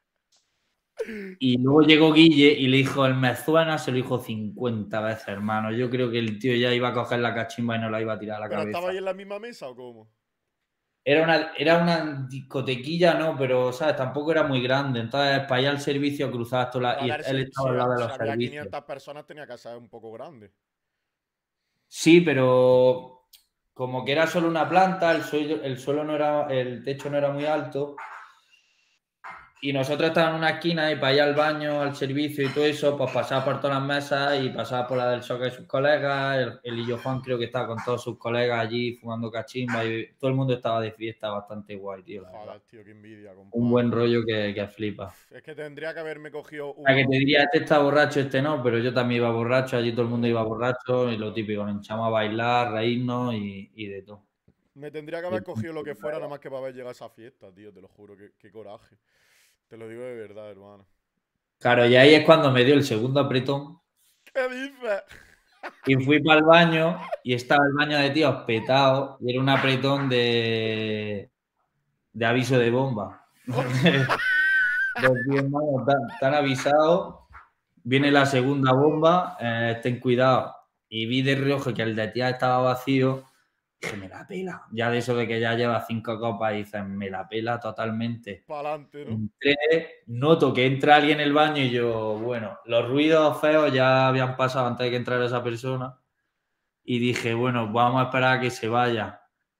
Y luego llegó Guille y le dijo, el me suena, se lo dijo cincuenta veces, hermano. Yo creo que el tío ya iba a coger la cachimba y no la iba a tirar a la ¿Pero cabeza. estaba ahí en la misma mesa o cómo? Era una, era una discotequilla, no, pero, ¿sabes? Tampoco era muy grande. Entonces, para allá al servicio cruzabas toda la... Pero a Y ver, él si, estaba si, al lado de si los había servicios. quinientas personas tenía que ser un poco grande. Sí, pero como que era solo una planta, el suelo, el suelo no era, el techo no era muy alto. Y nosotros estábamos en una esquina y para ir al baño, al servicio y todo eso, pues pasaba por todas las mesas y pasaba por la del Soca y sus colegas. El, el Illo Juan creo que estaba con todos sus colegas allí fumando cachimba y todo el mundo estaba de fiesta, bastante guay, tío, la verdad. Joder, tío, qué envidia, compadre. Un buen rollo que, que flipa. Es que tendría que haberme cogido un... O sea, que te diría, este está borracho, este no, pero yo también iba borracho, allí todo el mundo iba borracho y lo típico, nos echamos a bailar, reírnos y, y de todo. Me tendría que haber cogido lo que fuera nada más que para haber llegado a esa fiesta, tío, te lo juro, qué, qué coraje. Te lo digo de verdad, hermano. Claro, y ahí es cuando me dio el segundo apretón ¿Qué dices? y fui para el baño y estaba el baño de tíos petado y era un apretón de, de aviso de bomba. Los tíos, hermano, tan, tan avisados, viene la segunda bomba, eh, estén cuidados. Y vi de reojo que el de tía estaba vacío. Dije, me la pela. Ya de eso de que ya lleva cinco copas y dices, me la pela totalmente. Pa'lante, ¿no? Entré, noto que entra alguien en el baño y yo, bueno, los ruidos feos ya habían pasado antes de que entrara esa persona. Y dije, bueno, vamos a esperar a que se vaya.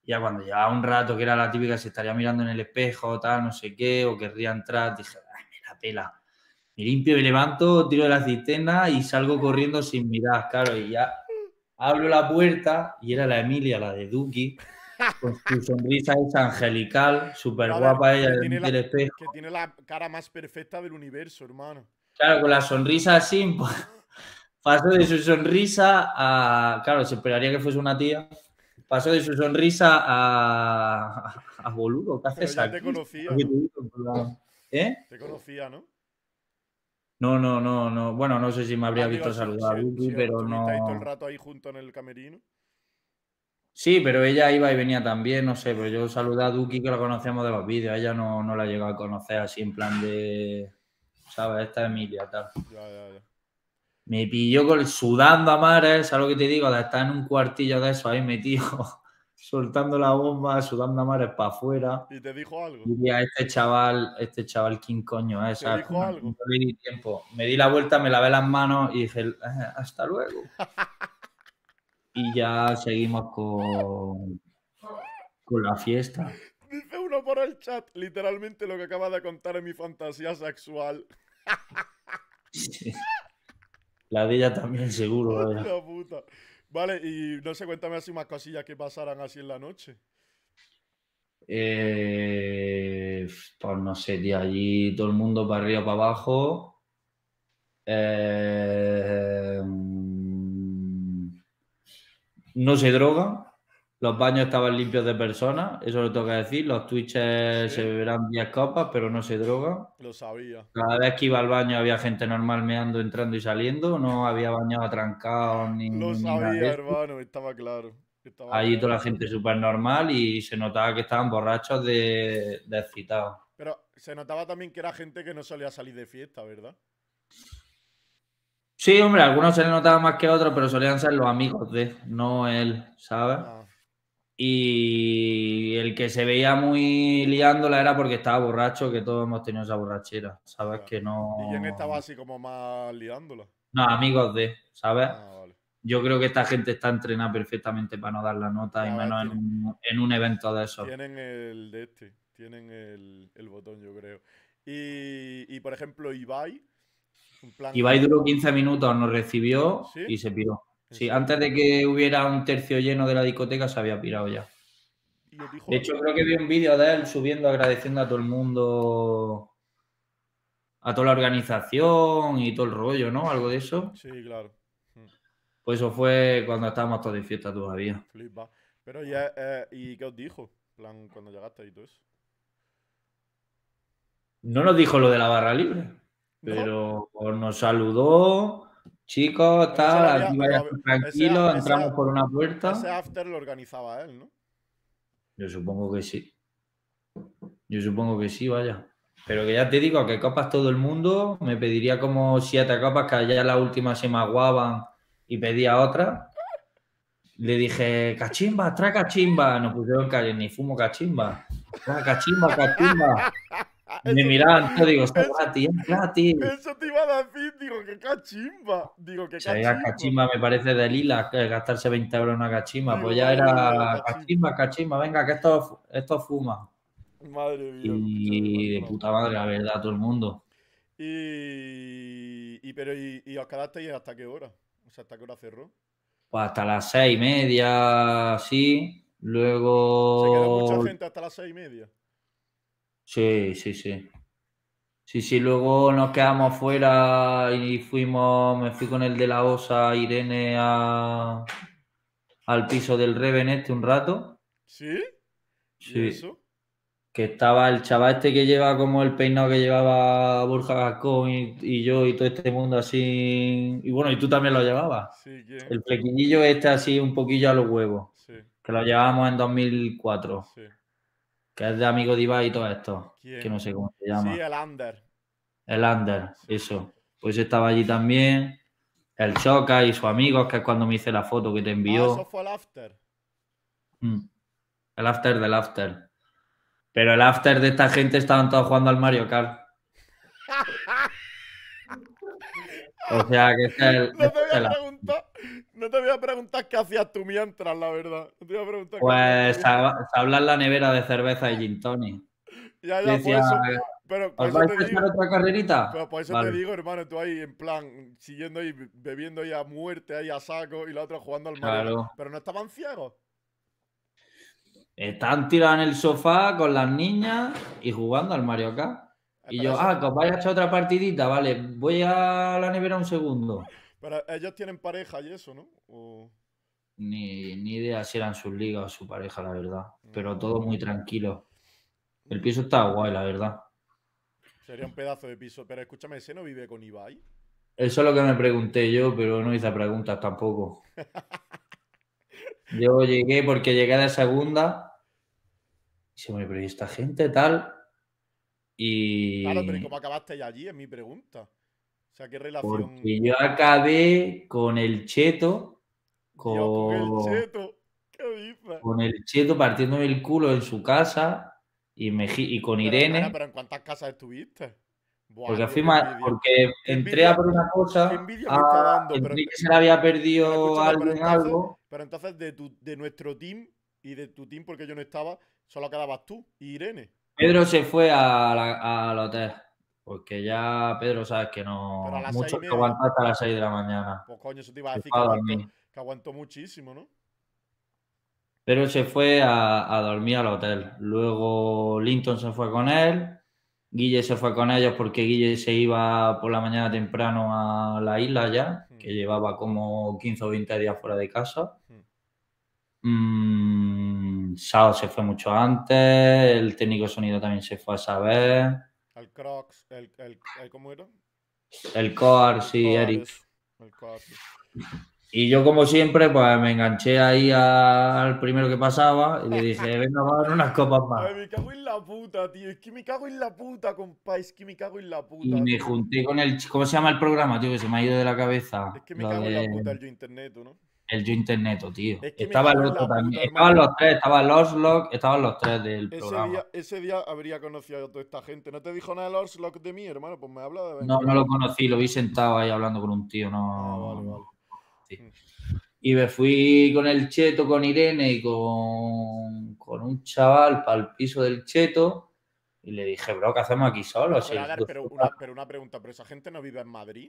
Y ya cuando llevaba un rato, que era la típica, se estaría mirando en el espejo, tal, no sé qué, o querría entrar, dije, ay, me la pela. Me limpio, me levanto, tiro de la cisterna y salgo corriendo sin mirar, claro, y ya abro la puerta y era la Emilia, la de Duki, con su sonrisa esa angelical, súper Brother, guapa ella que tiene, delante la, del espejo. que tiene la cara más perfecta del universo, hermano. Claro, con la sonrisa así, pues, pasó de su sonrisa a... Claro, se esperaría que fuese una tía. Pasó de su sonrisa a... A boludo, ¿qué Pero haces ya te aquí? conocía, ¿no? ¿Eh? Te conocía, ¿no? No, no, no, no. Bueno, no sé si me habría Ah, digo, visto si, saludar si, a Duki, si pero estuvisteis todo el no... rato ahí junto en el camerino. Sí, pero ella iba y venía también, no sé, pero yo saludé a Duki, que la conocíamos de los vídeos, a ella no, no la he llegado a conocer así en plan de, ¿sabes? Esta es Emilia, tal. Ya, ya, ya. Me pilló con, sudando a mares, ¿sabes lo que te digo? De estar en un cuartillo de eso ahí metido, soltando la bomba, sudando a mares para afuera. ¿Y te dijo algo? Diría, este chaval, este chaval, ¿quién coño es? ¿Te ¿Sabes? dijo No, algo? no le di tiempo. Me di la vuelta, me lavé las manos y dije, "Eh, hasta luego". Y ya seguimos con, con la fiesta. Dice uno por el chat, literalmente lo que acaba de contar es mi fantasía sexual. Sí. La de ella también, seguro. Vaya. Hostia puta. Vale, y no sé, cuéntame así más cosillas que pasaran así en la noche. Eh, pues no sé, tío, allí todo el mundo para arriba, para abajo. Eh, no se droga. Los baños estaban limpios de personas, eso lo tengo que decir. Los Twitches Sí, se beberán diez copas, pero no se droga. lo sabía. Cada vez que iba al baño había gente normal meando, entrando y saliendo. No había baños atrancados ni, Lo ni nada de sabía, eso. hermano, estaba claro. Estaba Allí toda claro. la gente súper normal y se notaba que estaban borrachos de, de excitados. Pero se notaba también que era gente que no solía salir de fiesta, ¿verdad? Sí, hombre, algunos se le notaba más que otros, pero solían ser los amigos de, no él, ¿sabes? Ah, Y el que se veía muy liándola era porque estaba borracho, que todos hemos tenido esa borrachera, ¿sabes? ya. Que ¿Y quién no... estaba así como más liándola? No, amigos de, ¿sabes? Ah, vale. Yo creo que esta gente está entrenada perfectamente para no dar la nota y Ya ves, menos en tienen, un, en un evento de esos. tienen el de este. Tienen el, el botón, yo creo. Y, y por ejemplo, Ibai, en Ibai plan. duró quince minutos, nos recibió ¿Sí? y se piró. ¿En Sí, serio? antes de que hubiera un tercio lleno de la discoteca se había pirado ya. ¿Y os dijo De hecho, algo? creo que vi un vídeo de él subiendo agradeciendo a todo el mundo, a toda la organización y todo el rollo, ¿no? Algo de eso. Sí, claro. Hmm, Pues eso fue cuando estábamos todos de fiesta todavía. Flipa. Pero ya, eh, ¿y qué os dijo? En plan, cuando llegaste y todo eso. No nos dijo lo de la barra libre, ¿No? pero nos saludó, chicos, Pero eso lo tal, había. aquí Lo vayan había- ese, a- tranquilos, ese, entramos a- por una ese puerta. after lo organizaba él, ¿no? Yo supongo que sí. Yo supongo que sí, vaya. Pero que ya te digo que copas todo el mundo, me pediría como siete copas, que ya las últimas se me aguaban y pedía otra. Le dije, cachimba, trae cachimba. Nos pusieron calle, ni fumo cachimba. Trae cachimba, cachimba. Y me Eso te, miraban todo, digo, está eso, gratis, es gratis. eso te iba a decir, digo, qué cachimba. Digo, qué O sea, ya cachimba. cachimba me parece de lila, que gastarse veinte euros en una cachimba. Digo, Pues ya madre mía, qué era cachimba. cachimba, cachimba, venga, que esto, esto fuma. Madre mía, escúchame, me Y parto de la puta madre. madre, la verdad, todo el mundo. Y, y pero y, y os quedasteis hasta qué hora? O sea, ¿hasta qué hora cerró? Pues hasta las seis y media, sí. ¿Se quedó mucha Luego, gente hasta las seis y media? sí, sí, sí. Sí, sí, luego nos quedamos fuera y fuimos, me fui con el de la OSA, Irene, a, al piso del Reven este un rato. ¿Sí? ¿Y Sí. eso? Que estaba el chaval este que lleva como el peinado que llevaba Borja Gascón y, y yo y todo este mundo así. Y bueno, y tú también lo llevabas. Sí, ¿quién? El flequillillo este así un poquillo a los huevos. Sí, Que lo llevábamos en dos mil cuatro. sí. Que es de amigo de Ibai y todo esto. Que ¿Quién? no sé cómo se Sí, llama. el under. El Ander, Sí. eso. Pues estaba allí también. El Choca y sus amigos, que es cuando me hice la foto que te Ah, eso envió. fue el after. Mm. El after del after. Pero el after de esta gente estaban todos jugando al Mario Kart. O sea que este es el, No te este voy es a el after. preguntar, No te voy a preguntar qué hacías tú mientras, la verdad. No te voy a preguntar qué hacías Pues tú mientras. a- hablar la nevera de cerveza y gin tonic. Ya, Yo ya, por decía, eso. Pero por ¿os eso vais te a echar digo. otra carrerita? Pero por eso te Vale, digo, hermano, tú ahí en plan, siguiendo ahí, bebiendo ahí a muerte, ahí a saco, y la otra jugando al Mario Kart. claro. Pero no estaban ciegos. Están tirados en el sofá con las niñas y jugando al Mario Kart. Eh, Y Pero yo, eso, ah, que os vais a echar otra partidita, vale, voy a la nevera un segundo. pero ellos tienen pareja y eso, ¿no? O... Ni, ni idea si eran sus ligas o su pareja, la verdad. Pero No. todo muy tranquilo. El Mm. piso está guay, la verdad. Sería un pedazo de piso. Pero escúchame, ¿ese no vive con Ibai? Eso es lo que me pregunté yo, pero no hice preguntas tampoco. Yo llegué porque llegué de segunda. Y se me, pero ¿y esta gente tal? Claro, pero ¿y cómo Y acabaste ya allí? Es mi pregunta. O sea, ¿qué relación porque yo acabé con el Cheto, dio con el con, cheto? ¿Qué dices? con el Cheto partiéndome el culo en su casa y, me, gi- y con Pero hermano, Irene, ¿pero en cuántas casas estuviste? Buah, porque tío, fui qué más, envidia. porque Qué entré a envidia, por una qué cosa, envidia a, me está dando. Pero, entré que se le había pero perdido a escúchame, pero alguien entonces, algo. pero entonces de, tu, de nuestro team y de tu team, porque yo no estaba, solo quedabas tú y Irene. Pedro se fue a la- al hotel, porque ya Pedro sabes que Pero a no, las seis mucho y que media. aguantar hasta las seis de la mañana. Pues coño, eso te iba a Se decir que fue a aguantó, dormir. que aguantó muchísimo, ¿no? Pedro se fue a, a dormir al hotel. Luego Linton se fue con él. Guille se fue con ellos porque Guille se iba por la mañana temprano a la isla ya, Hmm, que llevaba como quince o veinte días fuera de casa. hmm. Mm, Sao se fue mucho antes, el técnico de sonido también se fue a saber, El Crocs, el, el, el- ¿cómo era? el Coar, El sí, Coar, Eric. eso. El Coar, sí. Y yo, como siempre, pues me enganché ahí al primero que pasaba y le dije, venga, vamos a dar unas copas Ay, más. me cago en la puta, tío. Es que me cago en la puta, compa. Es que me cago en la Y puta, me tío. junté con el, ¿cómo se llama el programa, tío? Que se me ha ido de la Es cabeza. que me Lo cago en la de puta el yo internet, ¿no? el Yo Interneto, tío. Es que me Estaba el cago en otro la también. puta, Estaban hermano. los tres, estaba el Oslock, estaban los tres del Ese programa. día, ese día habría conocido a toda esta gente. ¿No te dijo nada el Orslock de mí, hermano? Pues me habla de vez en No, no lo cuando. conocí, lo vi sentado ahí hablando con un tío, Ah, no, vale, no vale. lo conocí. Mm. Y me fui con el Cheto, con Irene y con, con un chaval para el piso del Cheto. Y le dije, bro, ¿qué hacemos aquí solos? Pero, Si pero a el ver, sitio pero está-". una, pero una pregunta. ¿Pero esa gente no vive en Madrid?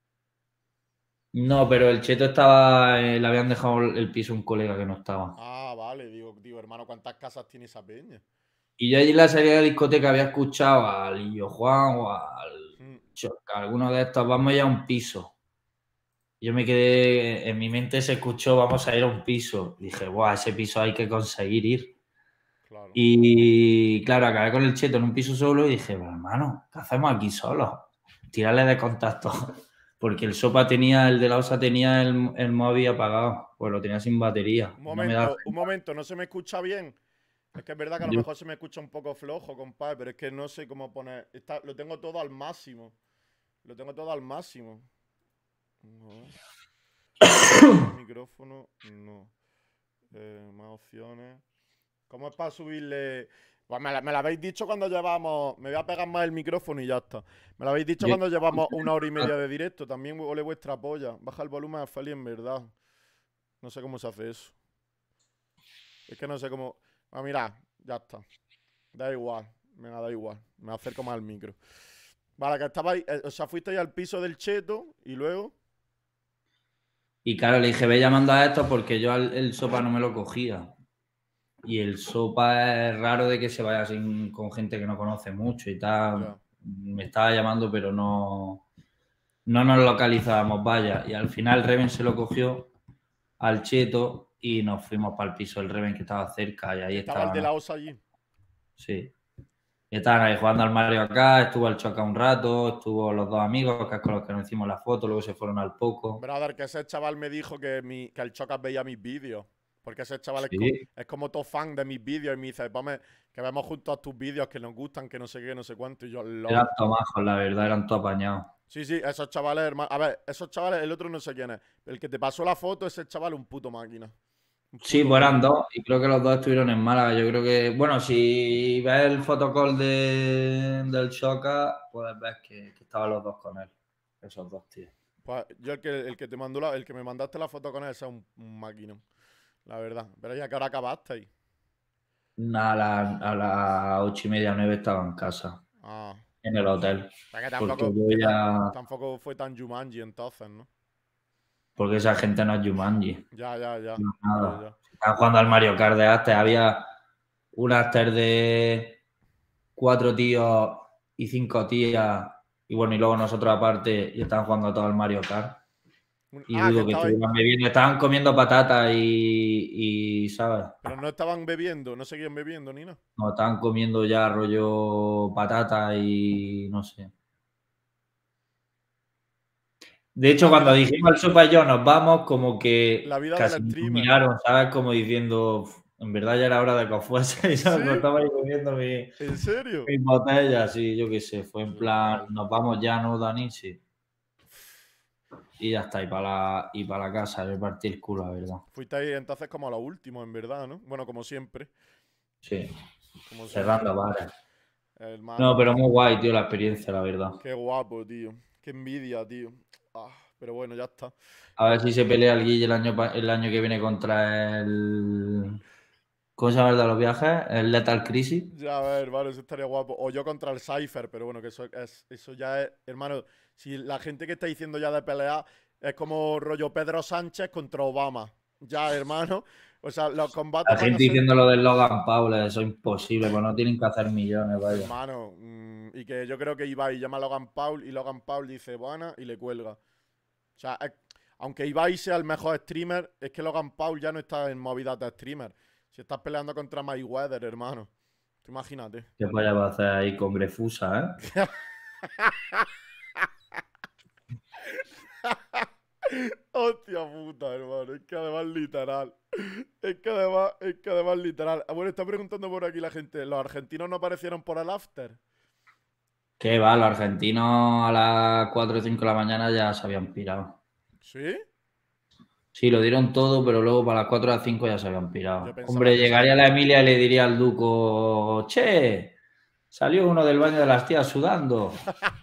No, pero el Cheto estaba, eh, le habían dejado el piso a un colega que no estaba. Ah, vale. Digo, digo, hermano, ¿cuántas casas tiene esa peña? Y yo allí en la salida de la discoteca había escuchado al Illo Juan o al Mm, Choca, alguno de estos, vamos ya a un piso. Yo me quedé, en mi mente se escuchó, vamos a ir a un piso. Dije, guau, ese piso hay que conseguir ir. claro. Y claro, acabé con el Cheto en un piso solo y dije, pero hermano, ¿qué hacemos aquí solos? Tírale de contacto. Porque el Sopa tenía, el de la OSA tenía el, el móvil apagado, pues lo tenía sin batería. Un Y no me da. momento, un momento. ¿No se me escucha bien? Es que es verdad que a lo Yo- mejor se me escucha un poco flojo, compadre, pero es que no sé cómo poner. Está, lo tengo todo al máximo. Lo tengo todo al máximo. No. Micrófono, no. Eh, más opciones. ¿Cómo es para subirle? Pues me, la, me lo habéis dicho cuando llevamos. Me voy a pegar más el micrófono y ya está. Me lo habéis dicho yo- cuando llevamos una hora y media de directo. También ole vuestra polla. Baja el volumen a Feli en verdad. No sé cómo se hace eso. Es que no sé cómo. Ah, mira, ya está. Da igual. Venga, da igual. Me acerco más al micro. Vale, que estabais. eh, o sea, fuisteis al piso del cheto y luego. Y claro, le dije, ve llamando a esto porque yo al- el Sopa no me lo cogía. Y el Sopa es raro de que se vaya sin, con gente que no conoce mucho y tal. Ya. Me estaba llamando, pero no, no nos localizábamos, vaya. Y al final Reven se lo cogió al Cheto y nos fuimos para el piso del Reven que estaba cerca y ahí Estaba el de estaban, la osa allí. sí. Y estaban ahí jugando al Mario acá, estuvo el Choca un rato, estuvo los dos amigos que es con los que nos hicimos la foto, luego se fueron al Poco. Brother, que ese chaval me dijo que, mi, que el Chocas veía mis vídeos. Porque ese chaval es, co- Sí, es como todo fan de mis vídeos y me dice, vamos, que vemos juntos tus vídeos que nos gustan, que no sé qué, no sé cuánto. Y yo, eran lol. todos majos, la verdad, eran todos apañados. Sí, sí, esos chavales, hermano. A ver, esos chavales, el otro no sé quién es. El que te pasó la foto, ese chaval, un puto máquina. Un Sí, puto pues eran máquina. dos y creo que los dos estuvieron en Málaga. Yo creo que, bueno, si ves el fotocall de, del Choca, puedes ver que, que estaban los dos con él, esos dos tíos. Pues yo el que, el que te mandó la, el que me mandaste la foto con él, ese es un, un máquina, la verdad. Pero ya que ahora acabaste ahí. A las a las ocho y media, nueve estaba en casa, Ah. en el hotel. Pues que Porque tampoco, yo que ta- ya. tampoco fue tan Jumanji entonces, ¿no? Porque esa gente no es Jumanji. Ya, ya, ya. No es Ya, nada. ya. Estaban jugando al Mario Kart de After. Había un After de cuatro tíos y cinco tías. Y bueno, y luego nosotros aparte, y estaban jugando todo al Mario Kart. Un- Y Ah, que dudo que estaba. estuvieran bebiendo. Estaban comiendo patatas y, y, ¿sabes? Pero no estaban bebiendo, no seguían bebiendo ni nada. No, estaban comiendo ya rollo patata y no sé. De hecho, La cuando vida, dijimos el sopa y yo nos vamos, como la que vida del casi nos streamer. miraron, ¿sabes? Como diciendo, "Uf, en verdad ya era hora de que os fuese", y ¿sabes? Me ¿Sí? estaba ahí bebiendo mi, ¿En serio? mis botellas, y yo qué sé, fue en plan, Lol. nos vamos ya, ¿no, Dani? Sí. Y ya está, y para la, y para la casa, me partí el culo, la verdad. Fuiste ahí entonces como a lo último, en verdad, ¿no? Bueno, como siempre. Sí, Como siempre. cerrando bares. No, Hermano, pero muy guay, tío, la experiencia, la verdad. qué guapo, tío. Qué envidia, tío. Ah, pero bueno, ya está. A ver si se pelea el Guille el año, pa- el año que viene contra el... ¿Cómo se llama el de los viajes? El Lethal Crisis. Ya, a ver, vale, eso estaría guapo. O yo contra el Cypher, pero bueno, que eso es, eso ya es, hermano, si la gente que está diciendo ya de pelear es como rollo Pedro Sánchez contra Obama. Ya, hermano. O sea, los La combates van a gente ser, diciendo lo del Logan Paul, eso es imposible, pues no tienen que hacer millones, vaya. hermano, mm, y que yo creo que Ibai llama a Logan Paul y Logan Paul dice buena y le cuelga. O sea, es- aunque Ibai sea el mejor streamer, es que Logan Paul ya no está en movidas de streamer. Si estás peleando contra Mayweather, hermano. Tú imagínate. ¿Qué vaya va a hacer ahí con Grefusa, eh? Hostia puta, hermano. Es que además literal. Es que además, es que además literal. Ah, bueno, está preguntando por aquí la gente. ¿Los argentinos no aparecieron por el after? ¿Qué va? Los argentinos a las cuatro o cinco de la mañana ya se habían pirado. ¿Sí? Sí, lo dieron todo, pero luego para las cuatro o las cinco ya se habían Yo pirado. pensaba Hombre, que llegaría sí. la Emilia y le diría al Duco, che, salió uno del baño de las tías sudando.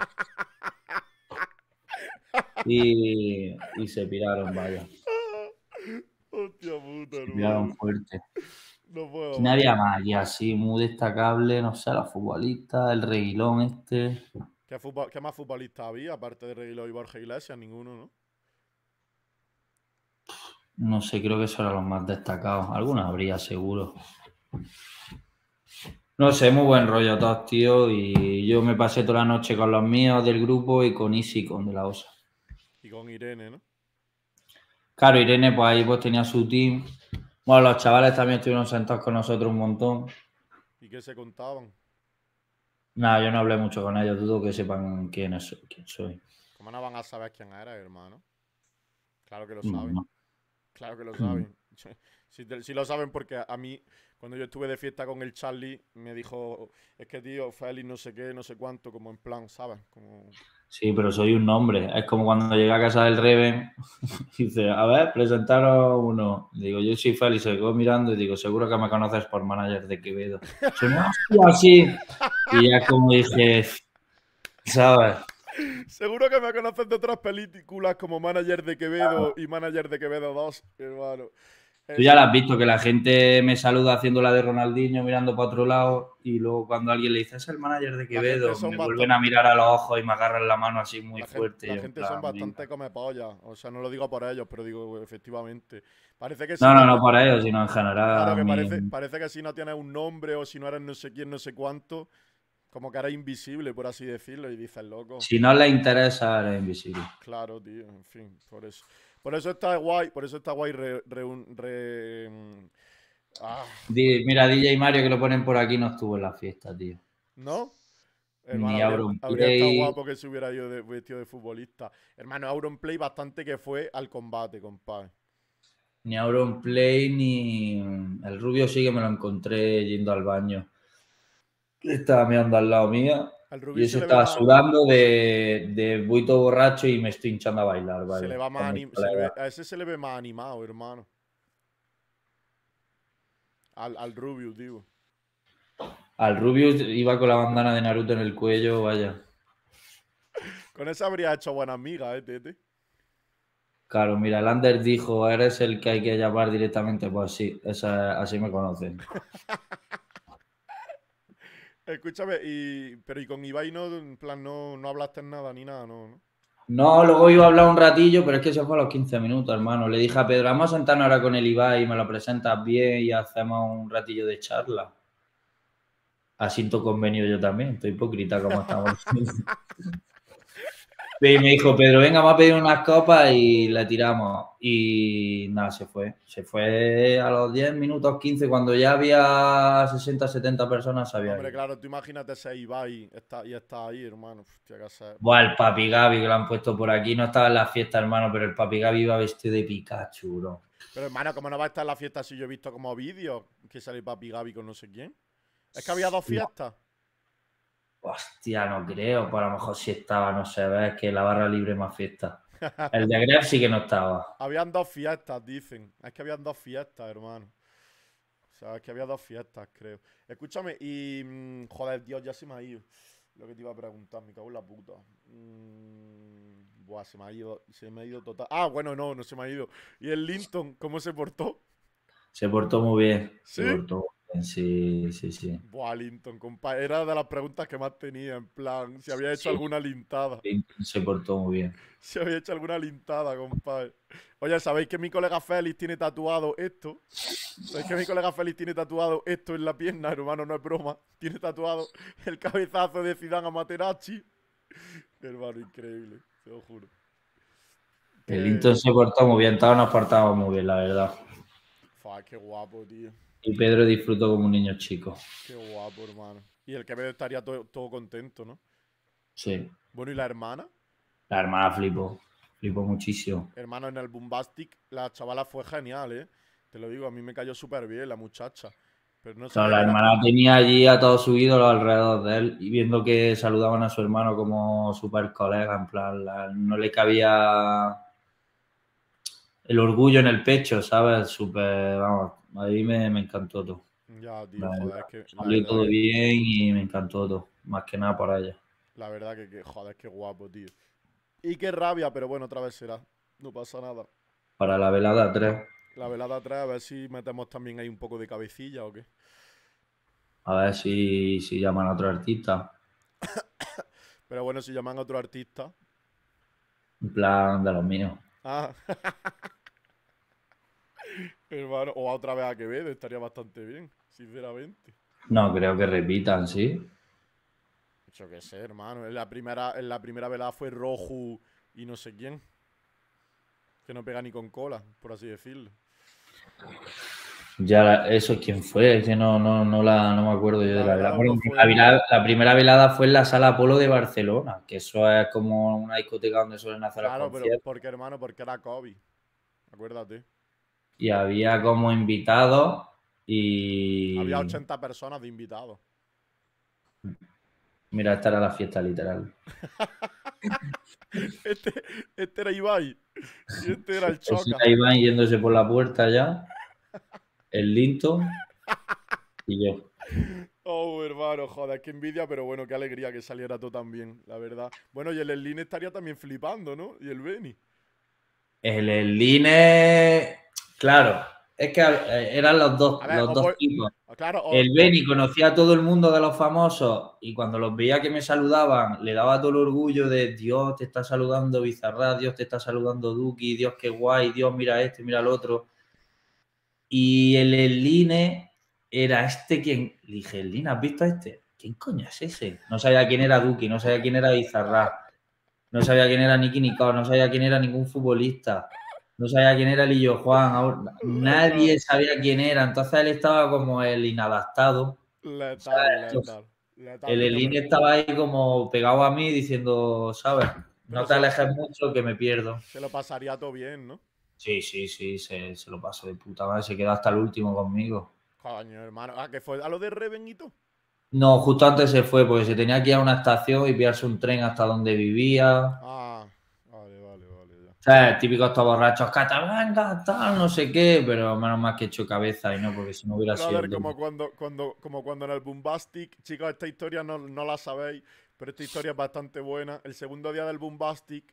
Y, y se piraron, vaya. Hostia puta, Se piraron hermano. fuerte. No puedo ¿Quién más. había más aquí así, muy destacable? No sé, la futbolista, el reguilón este. ¿Qué, futbol- qué más futbolistas había aparte de Reguilón y Borja Iglesias? Ninguno, ¿no? No sé, creo que esos eran los más destacados. Algunos habría, seguro. No sé, muy buen rollo todos, tío. Y yo me pasé toda la noche con los míos del grupo y con Isi, con de la O S A. Y con Irene, ¿no? Claro, Irene, pues ahí pues tenía su team. Bueno, los chavales también estuvieron sentados con nosotros un montón. ¿Y qué se contaban? Nada, yo no hablé mucho con ellos, dudo que sepan quién, es, quién soy. ¿Cómo no van a saber quién era, hermano? Claro que lo No, saben. no, Claro que lo no. saben. Si, te- si lo saben porque a mí, cuando yo estuve de fiesta con el Charlie, me dijo, es que tío, Félix no sé qué, no sé cuánto, como en plan, ¿sabes? Como... Sí, pero soy un nombre. Es como cuando llegué a casa del Reven, dice, a ver, presentaros uno. Digo, yo soy Félix, se quedó mirando y digo, seguro que me conoces por manager de Quevedo. Suena así. Y ya como dije, ¿sabes? Seguro que me conoces de otras películas como Manager de Quevedo y Manager de Quevedo dos, hermano. Tú ya Eso, la has visto, que la gente me saluda haciendo la de Ronaldinho mirando para otro lado y luego cuando alguien le dice, es el manager de la gente Quevedo, son me vuelven bastante... a mirar a los ojos y me agarran la mano así muy La gente, fuerte. Y la yo en gente son plan, bastante venga. come pollas. O sea, no lo digo por ellos, pero digo efectivamente. Parece que si No, no, no, no por ello, sino en claro general. que Mi... parece, parece que si no tienes un nombre o si no eres no sé quién, no sé cuánto, como que eres invisible, por así decirlo, y dices, loco. Si no le interesa, eres invisible. Claro, tío, en fin, por eso. Por eso está guay, por eso está guay re, reun- re- mm, ah, Di- Mira, D J Mario que lo ponen por aquí no estuvo en la fiesta, tío. ¿no? Hermano, Ni habría, habría estado Auronplay, guapo que se hubiera ido de, vestido de futbolista. Hermano, Auronplay bastante que fue al combate, compadre. ni Auronplay, ni el rubio sí que me lo encontré yendo al baño. Estaba mirando al lado mía Al y Rubio se ese le ve estaba más, sudando de, de buito borracho y me estoy hinchando a bailar, se vaya, le va más con mis anim- se le ve, colegas. a ese se le ve más animado, hermano. Al, al Rubius, digo. Al Rubius iba con la bandana de Naruto en el cuello, vaya. Con ese habría hecho buena amiga, eh, Tete. Claro, mira, el Ander dijo, ¿eres el que hay que llamar directamente? Pues sí, esa, así me conocen. Escúchame, y, pero y con Ibai no, en plan, no, no hablaste nada ni nada, ¿no? ¿no? No, luego iba a hablar un ratillo, pero es que se fue a los quince minutos, hermano. Le dije a Pedro, vamos a sentarnos ahora con el Ibai y me lo presentas bien y hacemos un ratillo de charla. Asiento convenio yo también, estoy hipócrita como estamos. Y me dijo, Pedro, venga, vamos a pedir unas copas y le tiramos. Y nada, se fue. Se fue a los diez minutos, quince, cuando ya había sesenta, setenta personas, se había Hombre, ido. claro, tú imagínate ese Ibai está, y está ahí, hermano. Hostia, que hacer. Buah, el Papi Gaby que lo han puesto por aquí, no estaba en la fiesta, hermano, pero el Papi Gaby iba vestido de Pikachu, bro. Pero hermano, ¿cómo no va a estar en la fiesta si yo he visto como vídeos que sale Papi Gaby con no sé quién? Es que había dos No, fiestas. hostia, no creo, pues a lo mejor sí estaba, no sé, ves que la barra libre es más fiesta. El de Gref sí que no estaba. Habían dos fiestas, dicen. Es que habían dos fiestas, hermano. O sea, es que había dos fiestas, creo. Escúchame, y. mm, joder, Dios, ya se me ha ido. Lo que te iba a preguntar, me cago en la puta. Mm, buah, se me ha ido. Se me ha ido total. Ah, bueno, no, no se me ha ido. ¿Y el Linton, cómo se portó? Se portó muy bien, se ¿Sí? portó muy bien, sí, sí, sí. Buah, Linton, compa. Era de las preguntas que más tenía, en plan, si había hecho Sí, alguna lintada. se portó muy bien. Si había hecho alguna lintada, compadre. Oye, ¿sabéis que mi colega Félix tiene tatuado esto? ¿Sabéis que mi colega Félix tiene tatuado esto en la pierna, hermano? No es broma. Tiene tatuado el cabezazo de Zidane a Materazzi. Hermano, increíble, te lo juro. El Que... Linton se portó muy bien, todos nos portamos muy bien, la verdad. Fua, qué guapo, tío. Y Pedro disfrutó como un niño chico. Qué guapo, hermano. Y el Quevedo estaría todo, todo contento, ¿no? Sí. Bueno, ¿y la hermana? La hermana flipó, flipó muchísimo. Hermano, en el Boombastic la chavala fue genial, ¿eh? Te lo digo, a mí me cayó súper bien la muchacha. Pero no Claro, sabía la que era... hermana tenía allí a todos sus ídolos alrededor de él y viendo que saludaban a su hermano como super colega, en plan, la- no le cabía el orgullo en el pecho, ¿sabes? Súper, vamos, a mí me, me encantó todo, Ya, tío, la joder, verdad. es que la Salió verdad todo que... bien y me encantó todo, más que nada por ella. La verdad que, que joder, qué guapo, tío. Y qué rabia, pero bueno, otra vez será. No pasa nada. Para la velada tres, La velada atrás, a ver si metemos también ahí un poco de cabecilla o qué. a ver si, si llaman a otro artista, Pero bueno, si llaman a otro artista. en plan de los míos. Ah, hermano, o a otra vez a Quevedo, estaría bastante bien, sinceramente. No creo que repitan, ¿sí? Yo qué sé, hermano. En la primera, en la primera velada fue Roju y no sé quién. Que no pega ni con cola, por así decirlo. Ya, la- eso, ¿quién fue? Es que no, no, no, la, no me acuerdo yo de La la velada. velada Bueno, pues fue la, Ro- velada- la primera velada fue en la Sala Apolo de Barcelona, que eso es como una discoteca donde suelen hacer los Claro, pero conciertos. porque, hermano, porque era COVID. Acuérdate. Y había como invitados Había y... ochenta personas de invitados. Mira, esta era la fiesta literal. Este, este era Ibai. Y este era el Ese Choca. era Iván yéndose por la puerta ya, el Linton y yo. Oh, hermano, joder, qué envidia, pero bueno, qué alegría que saliera todo tan bien, la verdad. Bueno, y el Erlín estaría también flipando, ¿no? Y el Beni. El, el Line, claro, es que eh, eran los dos, A ver, los os dos voy. tipos. Claro, os- El os- Beni conocía a todo el mundo de los famosos y cuando los veía que me saludaban, le daba todo el orgullo de Dios te está saludando Bizarrap, Dios te está saludando Duki, Dios qué guay, Dios mira este, mira el otro. Y el Eline era este quien. Le dije, Eline, ¿has visto a este? ¿Quién coño es ese? No sabía quién era Duki, no sabía quién era Bizarrap, no sabía quién era Nicky Nicole, no sabía quién era ningún futbolista. No sabía quién era Lillo Juan, ahora- letal, nadie sabía quién era, entonces él estaba como el inadaptado. O sea, letal, esto- letal. Letal, el coño, Elín pero, estaba ahí como pegado a mí diciendo, ¿sabes? pero No te se lo, alejes mucho que me pierdo. se lo pasaría todo bien, ¿no? Sí, sí, sí, se, se lo pasó de puta madre, se quedó hasta el último conmigo. Coño, hermano. Ah, que fue a lo de Reven y todo. No, justo antes se fue porque se tenía que ir a una estación y pillarse un tren hasta donde vivía. Ah, vale, vale, vale, ya. O sea, típicos estos borrachos, Catalanga, tal, no sé qué, pero menos mal que he hecho cabeza y no, porque si no hubiera sido Brother, el doble. como cuando, cuando, como cuando en el Boombastic, chicos, esta historia no, no la sabéis, pero esta historia es bastante buena. El segundo día del Boombastic,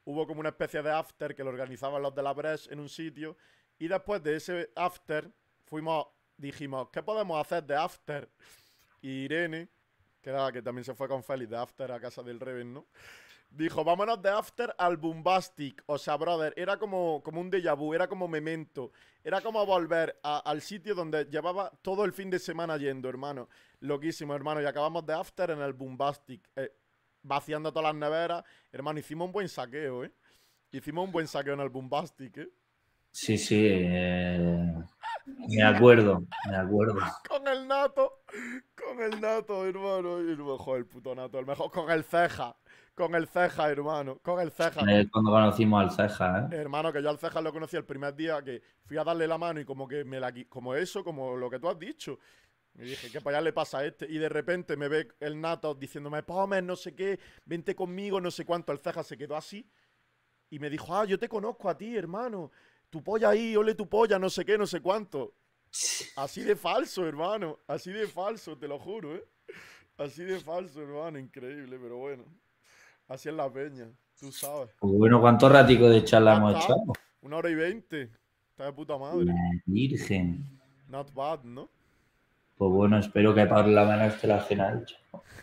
hubo como una especie de after que lo organizaban los de la Bres en un sitio. Y después de ese after, fuimos, dijimos, ¿qué podemos hacer de after? Y Irene, que, era, que también se fue con Félix de after a casa del Reven, ¿no? Dijo, vámonos de after al Boombastic. O sea, brother, era como, como un déjà vu, era como Memento. Era como volver a, al sitio donde llevaba todo el fin de semana yendo, hermano. Loquísimo, hermano. Y acabamos de after en el Boombastic. Eh, vaciando todas las neveras. Hermano, hicimos un buen saqueo, ¿eh? Hicimos un buen saqueo en el Boombastic, ¿eh? Sí, sí. Eh, me acuerdo, me acuerdo. Con el nato. Con el nato, hermano. Y luego, joder, el puto nato. El mejor con el ceja. Con el ceja, hermano. Con el ceja. Es cuando conocimos al Ceja, ¿eh? Hermano, que yo al ceja lo conocí el primer día que fui a darle la mano y como que me la qui- como eso, como lo que tú has dicho. Me dije, ¿qué para allá le pasa a este? Y de repente me ve el nato diciéndome, Pomer, no sé qué, vente conmigo, no sé cuánto. El ceja se quedó así y me dijo, ah, yo te conozco a ti, hermano. Tu polla ahí, ole tu polla, no sé qué, no sé cuánto. Así de falso, hermano. Así de falso, te lo juro, ¿eh? Así de falso, hermano. Increíble, pero bueno. Así es la peña, tú sabes. Pues bueno, ¿cuánto ratico de charla Ya hemos está. echado? Una hora y veinte. Está de puta madre. La Virgen. Not bad, ¿no? Pues bueno, espero que por lo menos esté la cena hecha.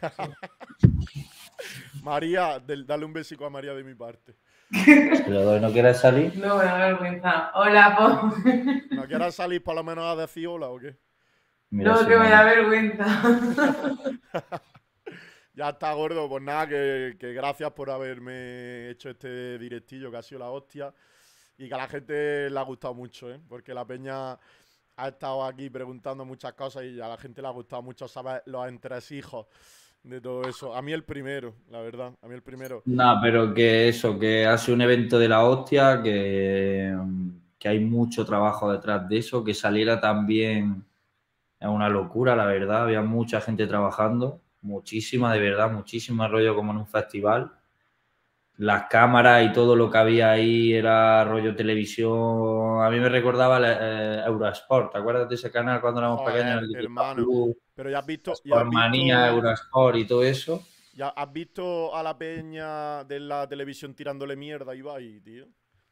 María, del- dale un besico a María de mi parte. ¿Se lo doy? ¿No quieres salir? No, me da vergüenza. Hola, Po. ¿No quieres salir por lo menos a decir hola o qué? Mira, No, si que me no- da vergüenza. Ya está, gordo. Pues nada, que, que gracias por haberme hecho este directillo que ha sido la hostia. Y que a la gente le ha gustado mucho, ¿eh? Porque la peña ha estado aquí preguntando muchas cosas y a la gente le ha gustado mucho saber los entresijos de todo eso. A mí el primero, la verdad. A mí el primero. No, pero que eso, que ha sido un evento de la hostia, que, que hay mucho trabajo detrás de eso, que saliera también es una locura, la verdad. Había mucha gente trabajando, muchísima, de verdad, muchísima rollo como en un festival. Las cámaras y todo lo que había ahí era rollo televisión. A mí me recordaba eh, Eurosport. ¿Te acuerdas de ese canal cuando éramos Joder, pequeños? El de hermano. Plus, Pero ya has visto, ya has Sportmanía, visto, Eurosport y todo eso. ya has visto a la peña de la televisión tirándole mierda a Ibai, tío.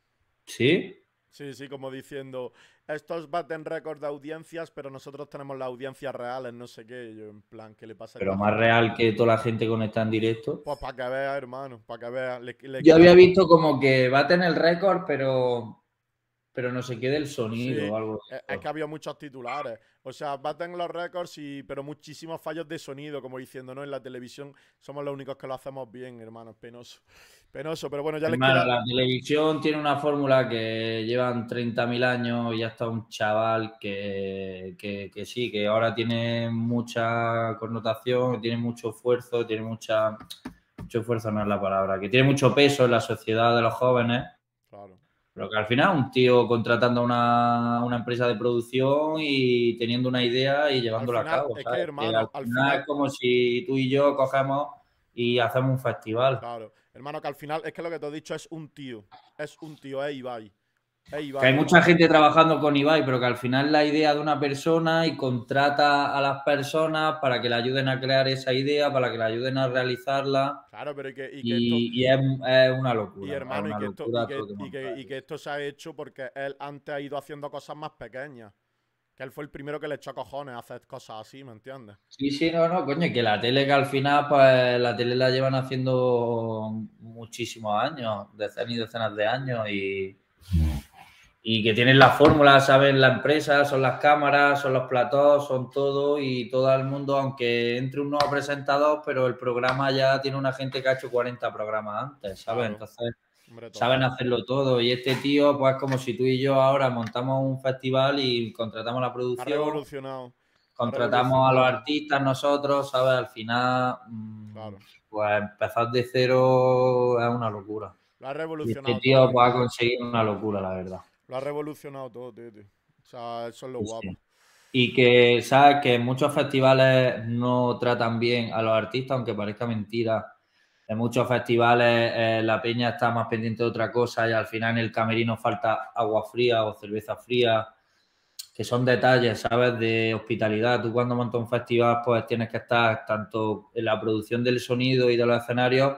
¿Sí? Sí, sí, como diciendo, estos baten récord de audiencias, pero nosotros tenemos las audiencias reales, no sé qué. Y yo, en plan, ¿qué le pasa a Pero esta más gente? real que toda la gente conectada en directo. Pues para que veas, hermano, para que veas. Le, le Yo quitan- había visto como que va a tener el récord, pero, pero no se quede el Sí, sonido o algo de es, es eso. que había muchos titulares. O sea, baten los récords, y, pero muchísimos fallos de sonido, como diciendo, no, en la televisión somos los únicos que lo hacemos bien, hermano, es penoso. Penoso, pero bueno, ya les Hermano, queda... la televisión tiene una fórmula que llevan treinta mil años y ya está un chaval que, que, que sí, que ahora tiene mucha connotación, tiene mucho esfuerzo, tiene mucha... Mucho esfuerzo no es la palabra, que tiene mucho peso en la sociedad de los jóvenes, Claro. pero que al final un tío contratando a una, una empresa de producción y teniendo una idea y Al llevándola a final, cabo, es que, ¿sabes? Que hermano, al al final final... es como si tú y yo cogemos y hacemos un festival. Claro, hermano, que al final es que lo que te he didicho es un tío. Es un tío, es Ibai. Es Ibai, Que hay mucha hermano. gente trabajando con Ibai, pero que al final la idea de una persona y contrata a las personas para que le ayuden a crear esa idea, para que le ayuden a realizarla. Claro, pero y que, y que esto... Y, y es, es una Y locura. hermano, es y una que, esto, locura y, que, todo lo que y, que, monta y ahí. que esto se ha hecho porque él antes ha ido haciendo cosas más pequeñas. Que él fue el primero que le echó cojones a hacer cosas así, ¿me entiendes? Sí, sí, no, no, coño, que la tele que al final, pues la tele la llevan haciendo muchísimos años, decenas y decenas de años y, y que tienen la fórmula, saben la empresa, son las cámaras, son los platós, son todo y todo el mundo, aunque entre un nuevo presentador, pero el programa ya tiene una gente que ha hecho cuarenta programas antes, ¿sabes? Claro. Entonces Hombre, total. saben hacerlo todo y este tío, pues como si tú y yo ahora montamos un festival y contratamos la Ha producción. revolucionado. Contratamos a los revolucionado. artistas nosotros, ¿sabes? Al final, mmm, Claro. pues empezar de cero es una locura. Lo ha Y revolucionado este tío todo, pues, ha hermano. conseguido una locura, la verdad. Lo ha revolucionado todo, tío, tío. O sea, eso es lo Sí, guapo. sí. Y que, ¿sabes? Que muchos festivales no tratan bien a los artistas, aunque parezca mentira. En muchos festivales eh, la peña está más pendiente de otra cosa y al final en el camerino falta agua fría o cerveza fría, que son detalles, ¿sabes? De hospitalidad. Tú cuando montas un festival, pues tienes que estar tanto en la producción del sonido y de los escenarios,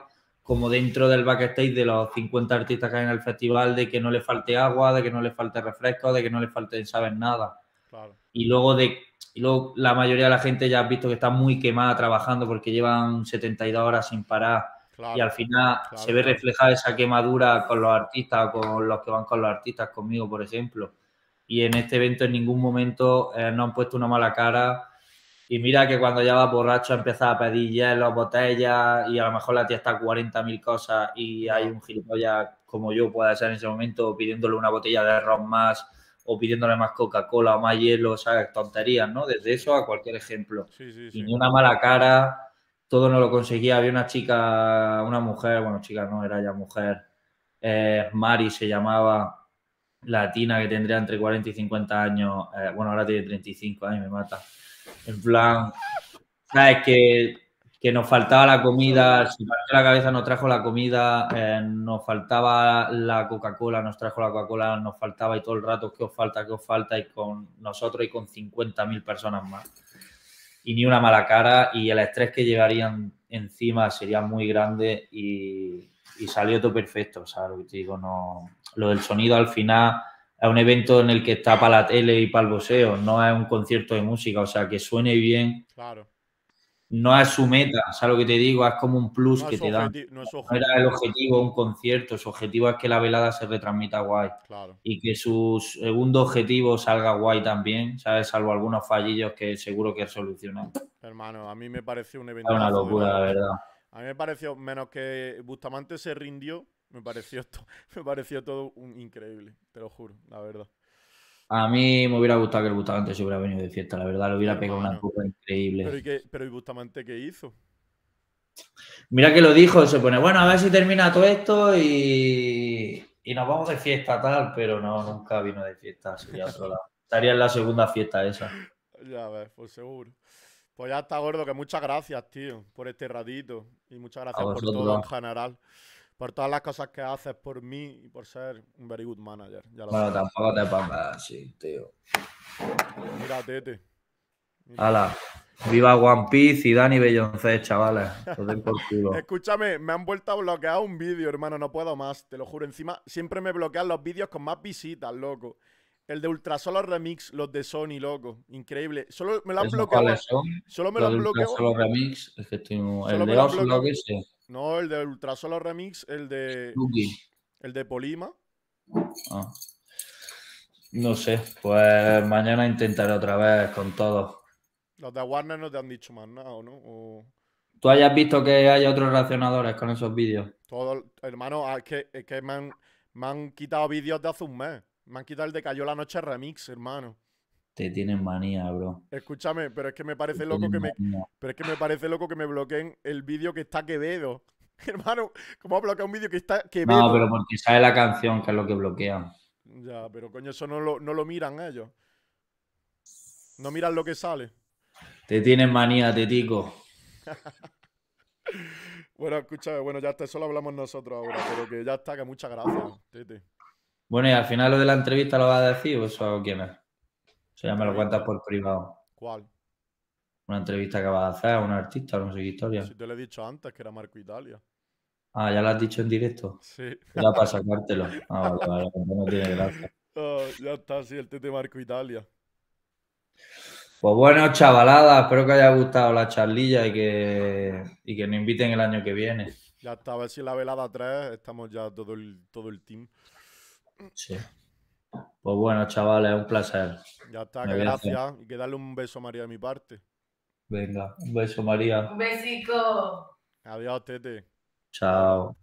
como dentro del backstage de los cincuenta artistas que hay en el festival, de que no le falte agua, de que no le falte refresco, de que no le falte, ¿sabes? Nada. Claro. Y luego, de, y luego la mayoría de la gente ya has visto que está muy quemada trabajando porque llevan setenta y dos horas sin parar. Claro, y al final claro, se ve claro. reflejada esa quemadura con los artistas, con los que van con los artistas, conmigo, por ejemplo. Y en este evento en ningún momento eh, nos han puesto una mala cara. Y mira que cuando ya vas borracho empiezas a pedir hielos, botellas, y a lo mejor la tía está a cuarenta mil cosas y No. hay un gilipollas como yo puede ser en ese momento pidiéndole una botella de ron más o pidiéndole más Coca-Cola o más hielo, ¿sabes? Tonterías, ¿no? Desde eso a cualquier ejemplo. Sí, sí, Y sí. ni una mala cara, todo no lo conseguía. Había una chica, una mujer, bueno, chica no, era ya mujer, eh, Mari se llamaba, latina, que tendría entre cuarenta y cincuenta años, eh, bueno, ahora tiene treinta y cinco años, me mata. En plan, ¿sabes? Que, que nos faltaba la comida, se partió la cabeza, nos trajo la comida, eh, nos faltaba la Coca-Cola, nos trajo la Coca-Cola, nos faltaba y todo el rato, ¿qué os falta? ¿Qué os falta? Y con nosotros y con cincuenta mil personas más. Y ni una mala cara, y el estrés que llevarían encima sería muy grande y, y salió todo perfecto, ¿sabes? Lo que te digo, no, lo del sonido al final es un evento en el que está para la tele y para el boxeo, no es un concierto de música, o sea, que suene bien. Claro. No es su meta, ¿sabes lo que te digo? Es como un plus No que es, te dan. objeti no es su No era el objetivo. objetivo un concierto, su objetivo es que la velada se retransmita guay. Claro. Y que su segundo objetivo salga guay también, ¿sabes? Salvo algunos fallillos que seguro que solucionan. Hermano, a mí me pareció un Es eventazo. una de locura, la verdad. A mí me pareció, menos que Bustamante se rindió, me pareció, to- me pareció todo un increíble, te lo juro, la verdad. A mí me hubiera gustado que el Bustamante se hubiera venido de fiesta, la verdad, le hubiera pegado una Hermano. copa Pero increíble. ¿y, qué, pero ¿y Bustamante qué hizo? Mira que lo dijo, se pone, bueno, a ver si termina todo esto y, y nos vamos de fiesta, tal, pero no, nunca vino de fiesta, sería otro lado. Estaría en la segunda fiesta esa. Ya ves, pues seguro. Pues ya está, gordo, que muchas gracias, tío, por este ratito. Y muchas A gracias por todo en vosotros. general. Por todas las cosas que haces por mí y por ser un very good manager. Ya lo Bueno, sabes. tampoco te pongas así, tío. Mira, Tete. Mira. Hala, viva One Piece y Dani Belloncé, chavales. Os den por culo. Escúchame, me han vuelto a bloquear un vídeo, hermano, no puedo más, te lo juro. Encima, siempre me bloquean los vídeos con más visitas, loco. El de Ultrasolo Remix, los de Sony, loco. Increíble. Solo me lo han ¿Esos bloqueado. cuáles son? Solo me lo Los han de bloqueado. Ultrasolo Remix, es que estoy muy... Solo El me de lo han Oslo, bloqueado. que sé. No, el de Ultrasolo Remix, el de. Lucky. El de Polima. Ah. No sé, pues mañana intentaré otra vez con todo. Los de Warner no te han dicho más nada, ¿o ¿no? O ¿Tú hayas visto que hay otros reaccionadores con esos vídeos? todo, hermano, ah, es que, es que me, han, me han quitado vídeos de hace un mes. Me han quitado el de Cayó la Noche Remix, hermano. Te tienen manía, bro. Escúchame, pero es que me parece Te loco que tienen me. manía. Pero es que me parece loco que me bloqueen el vídeo que está Quevedo. Hermano, ¿cómo ha bloqueado un vídeo que está Quevedo? No, pero porque sabe la canción, que es lo que bloquean. Ya, pero coño, eso no lo, no lo miran ellos. No miran lo que sale. Te tienen manía, tetico. Bueno, escúchame, bueno, ya está, eso lo hablamos nosotros ahora, pero que ya está, que muchas gracias, Tete. Bueno, y al final lo de la entrevista lo vas a decir, ¿o eso quién es? O sea, ya me lo ¿Entrevista? cuentas por privado. ¿Cuál? Una entrevista que vas a hacer a un artista, no sé qué historia. Si te lo he dicho antes, que era Marco Italia. Ah, ¿ya lo has dicho en directo? Sí. Era para sacártelo. Ah, vale, vale, pues no tiene gracia. Ah, ya está, sí, el Tete Marco Italia. Pues bueno, chavalada, espero que haya gustado la charlilla y que, y que nos inviten el año que viene. Ya está, a ver si en la velada tres estamos ya todo el, todo el team. Sí. Pues bueno, chavales, un placer. Ya está, Me que voy a hacer. gracias. Y que darle un beso a María de mi parte. Venga, un beso, María. Un besico. Adiós, Tete. Chao.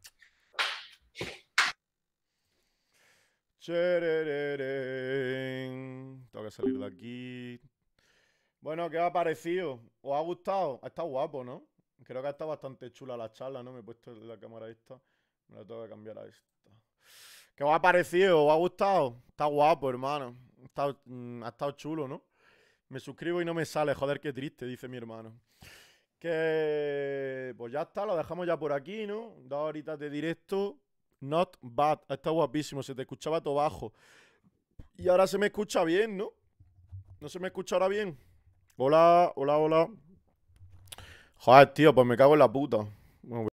Cherereren. Tengo que salir de aquí. Bueno, ¿qué os ha parecido? ¿Os ha gustado? Ha estado guapo, ¿no? Creo que ha estado bastante chula la charla, ¿no? Me he puesto la cámara esta. Me la tengo que cambiar a esta. ¿Qué os ha parecido? ¿Os ha gustado? Está guapo, hermano. Ha estado, mm, ha estado chulo, ¿no? Me suscribo y no me sale. Joder, qué triste, dice mi hermano. Que... Pues ya está, lo dejamos ya por aquí, ¿no? Dos horitas de directo. Not bad. Ha estado guapísimo. Se te escuchaba todo bajo. Y ahora se me escucha bien, ¿no? ¿No se me escucha ahora bien? Hola, hola, hola. Joder, tío, pues me cago en la puta. Bueno,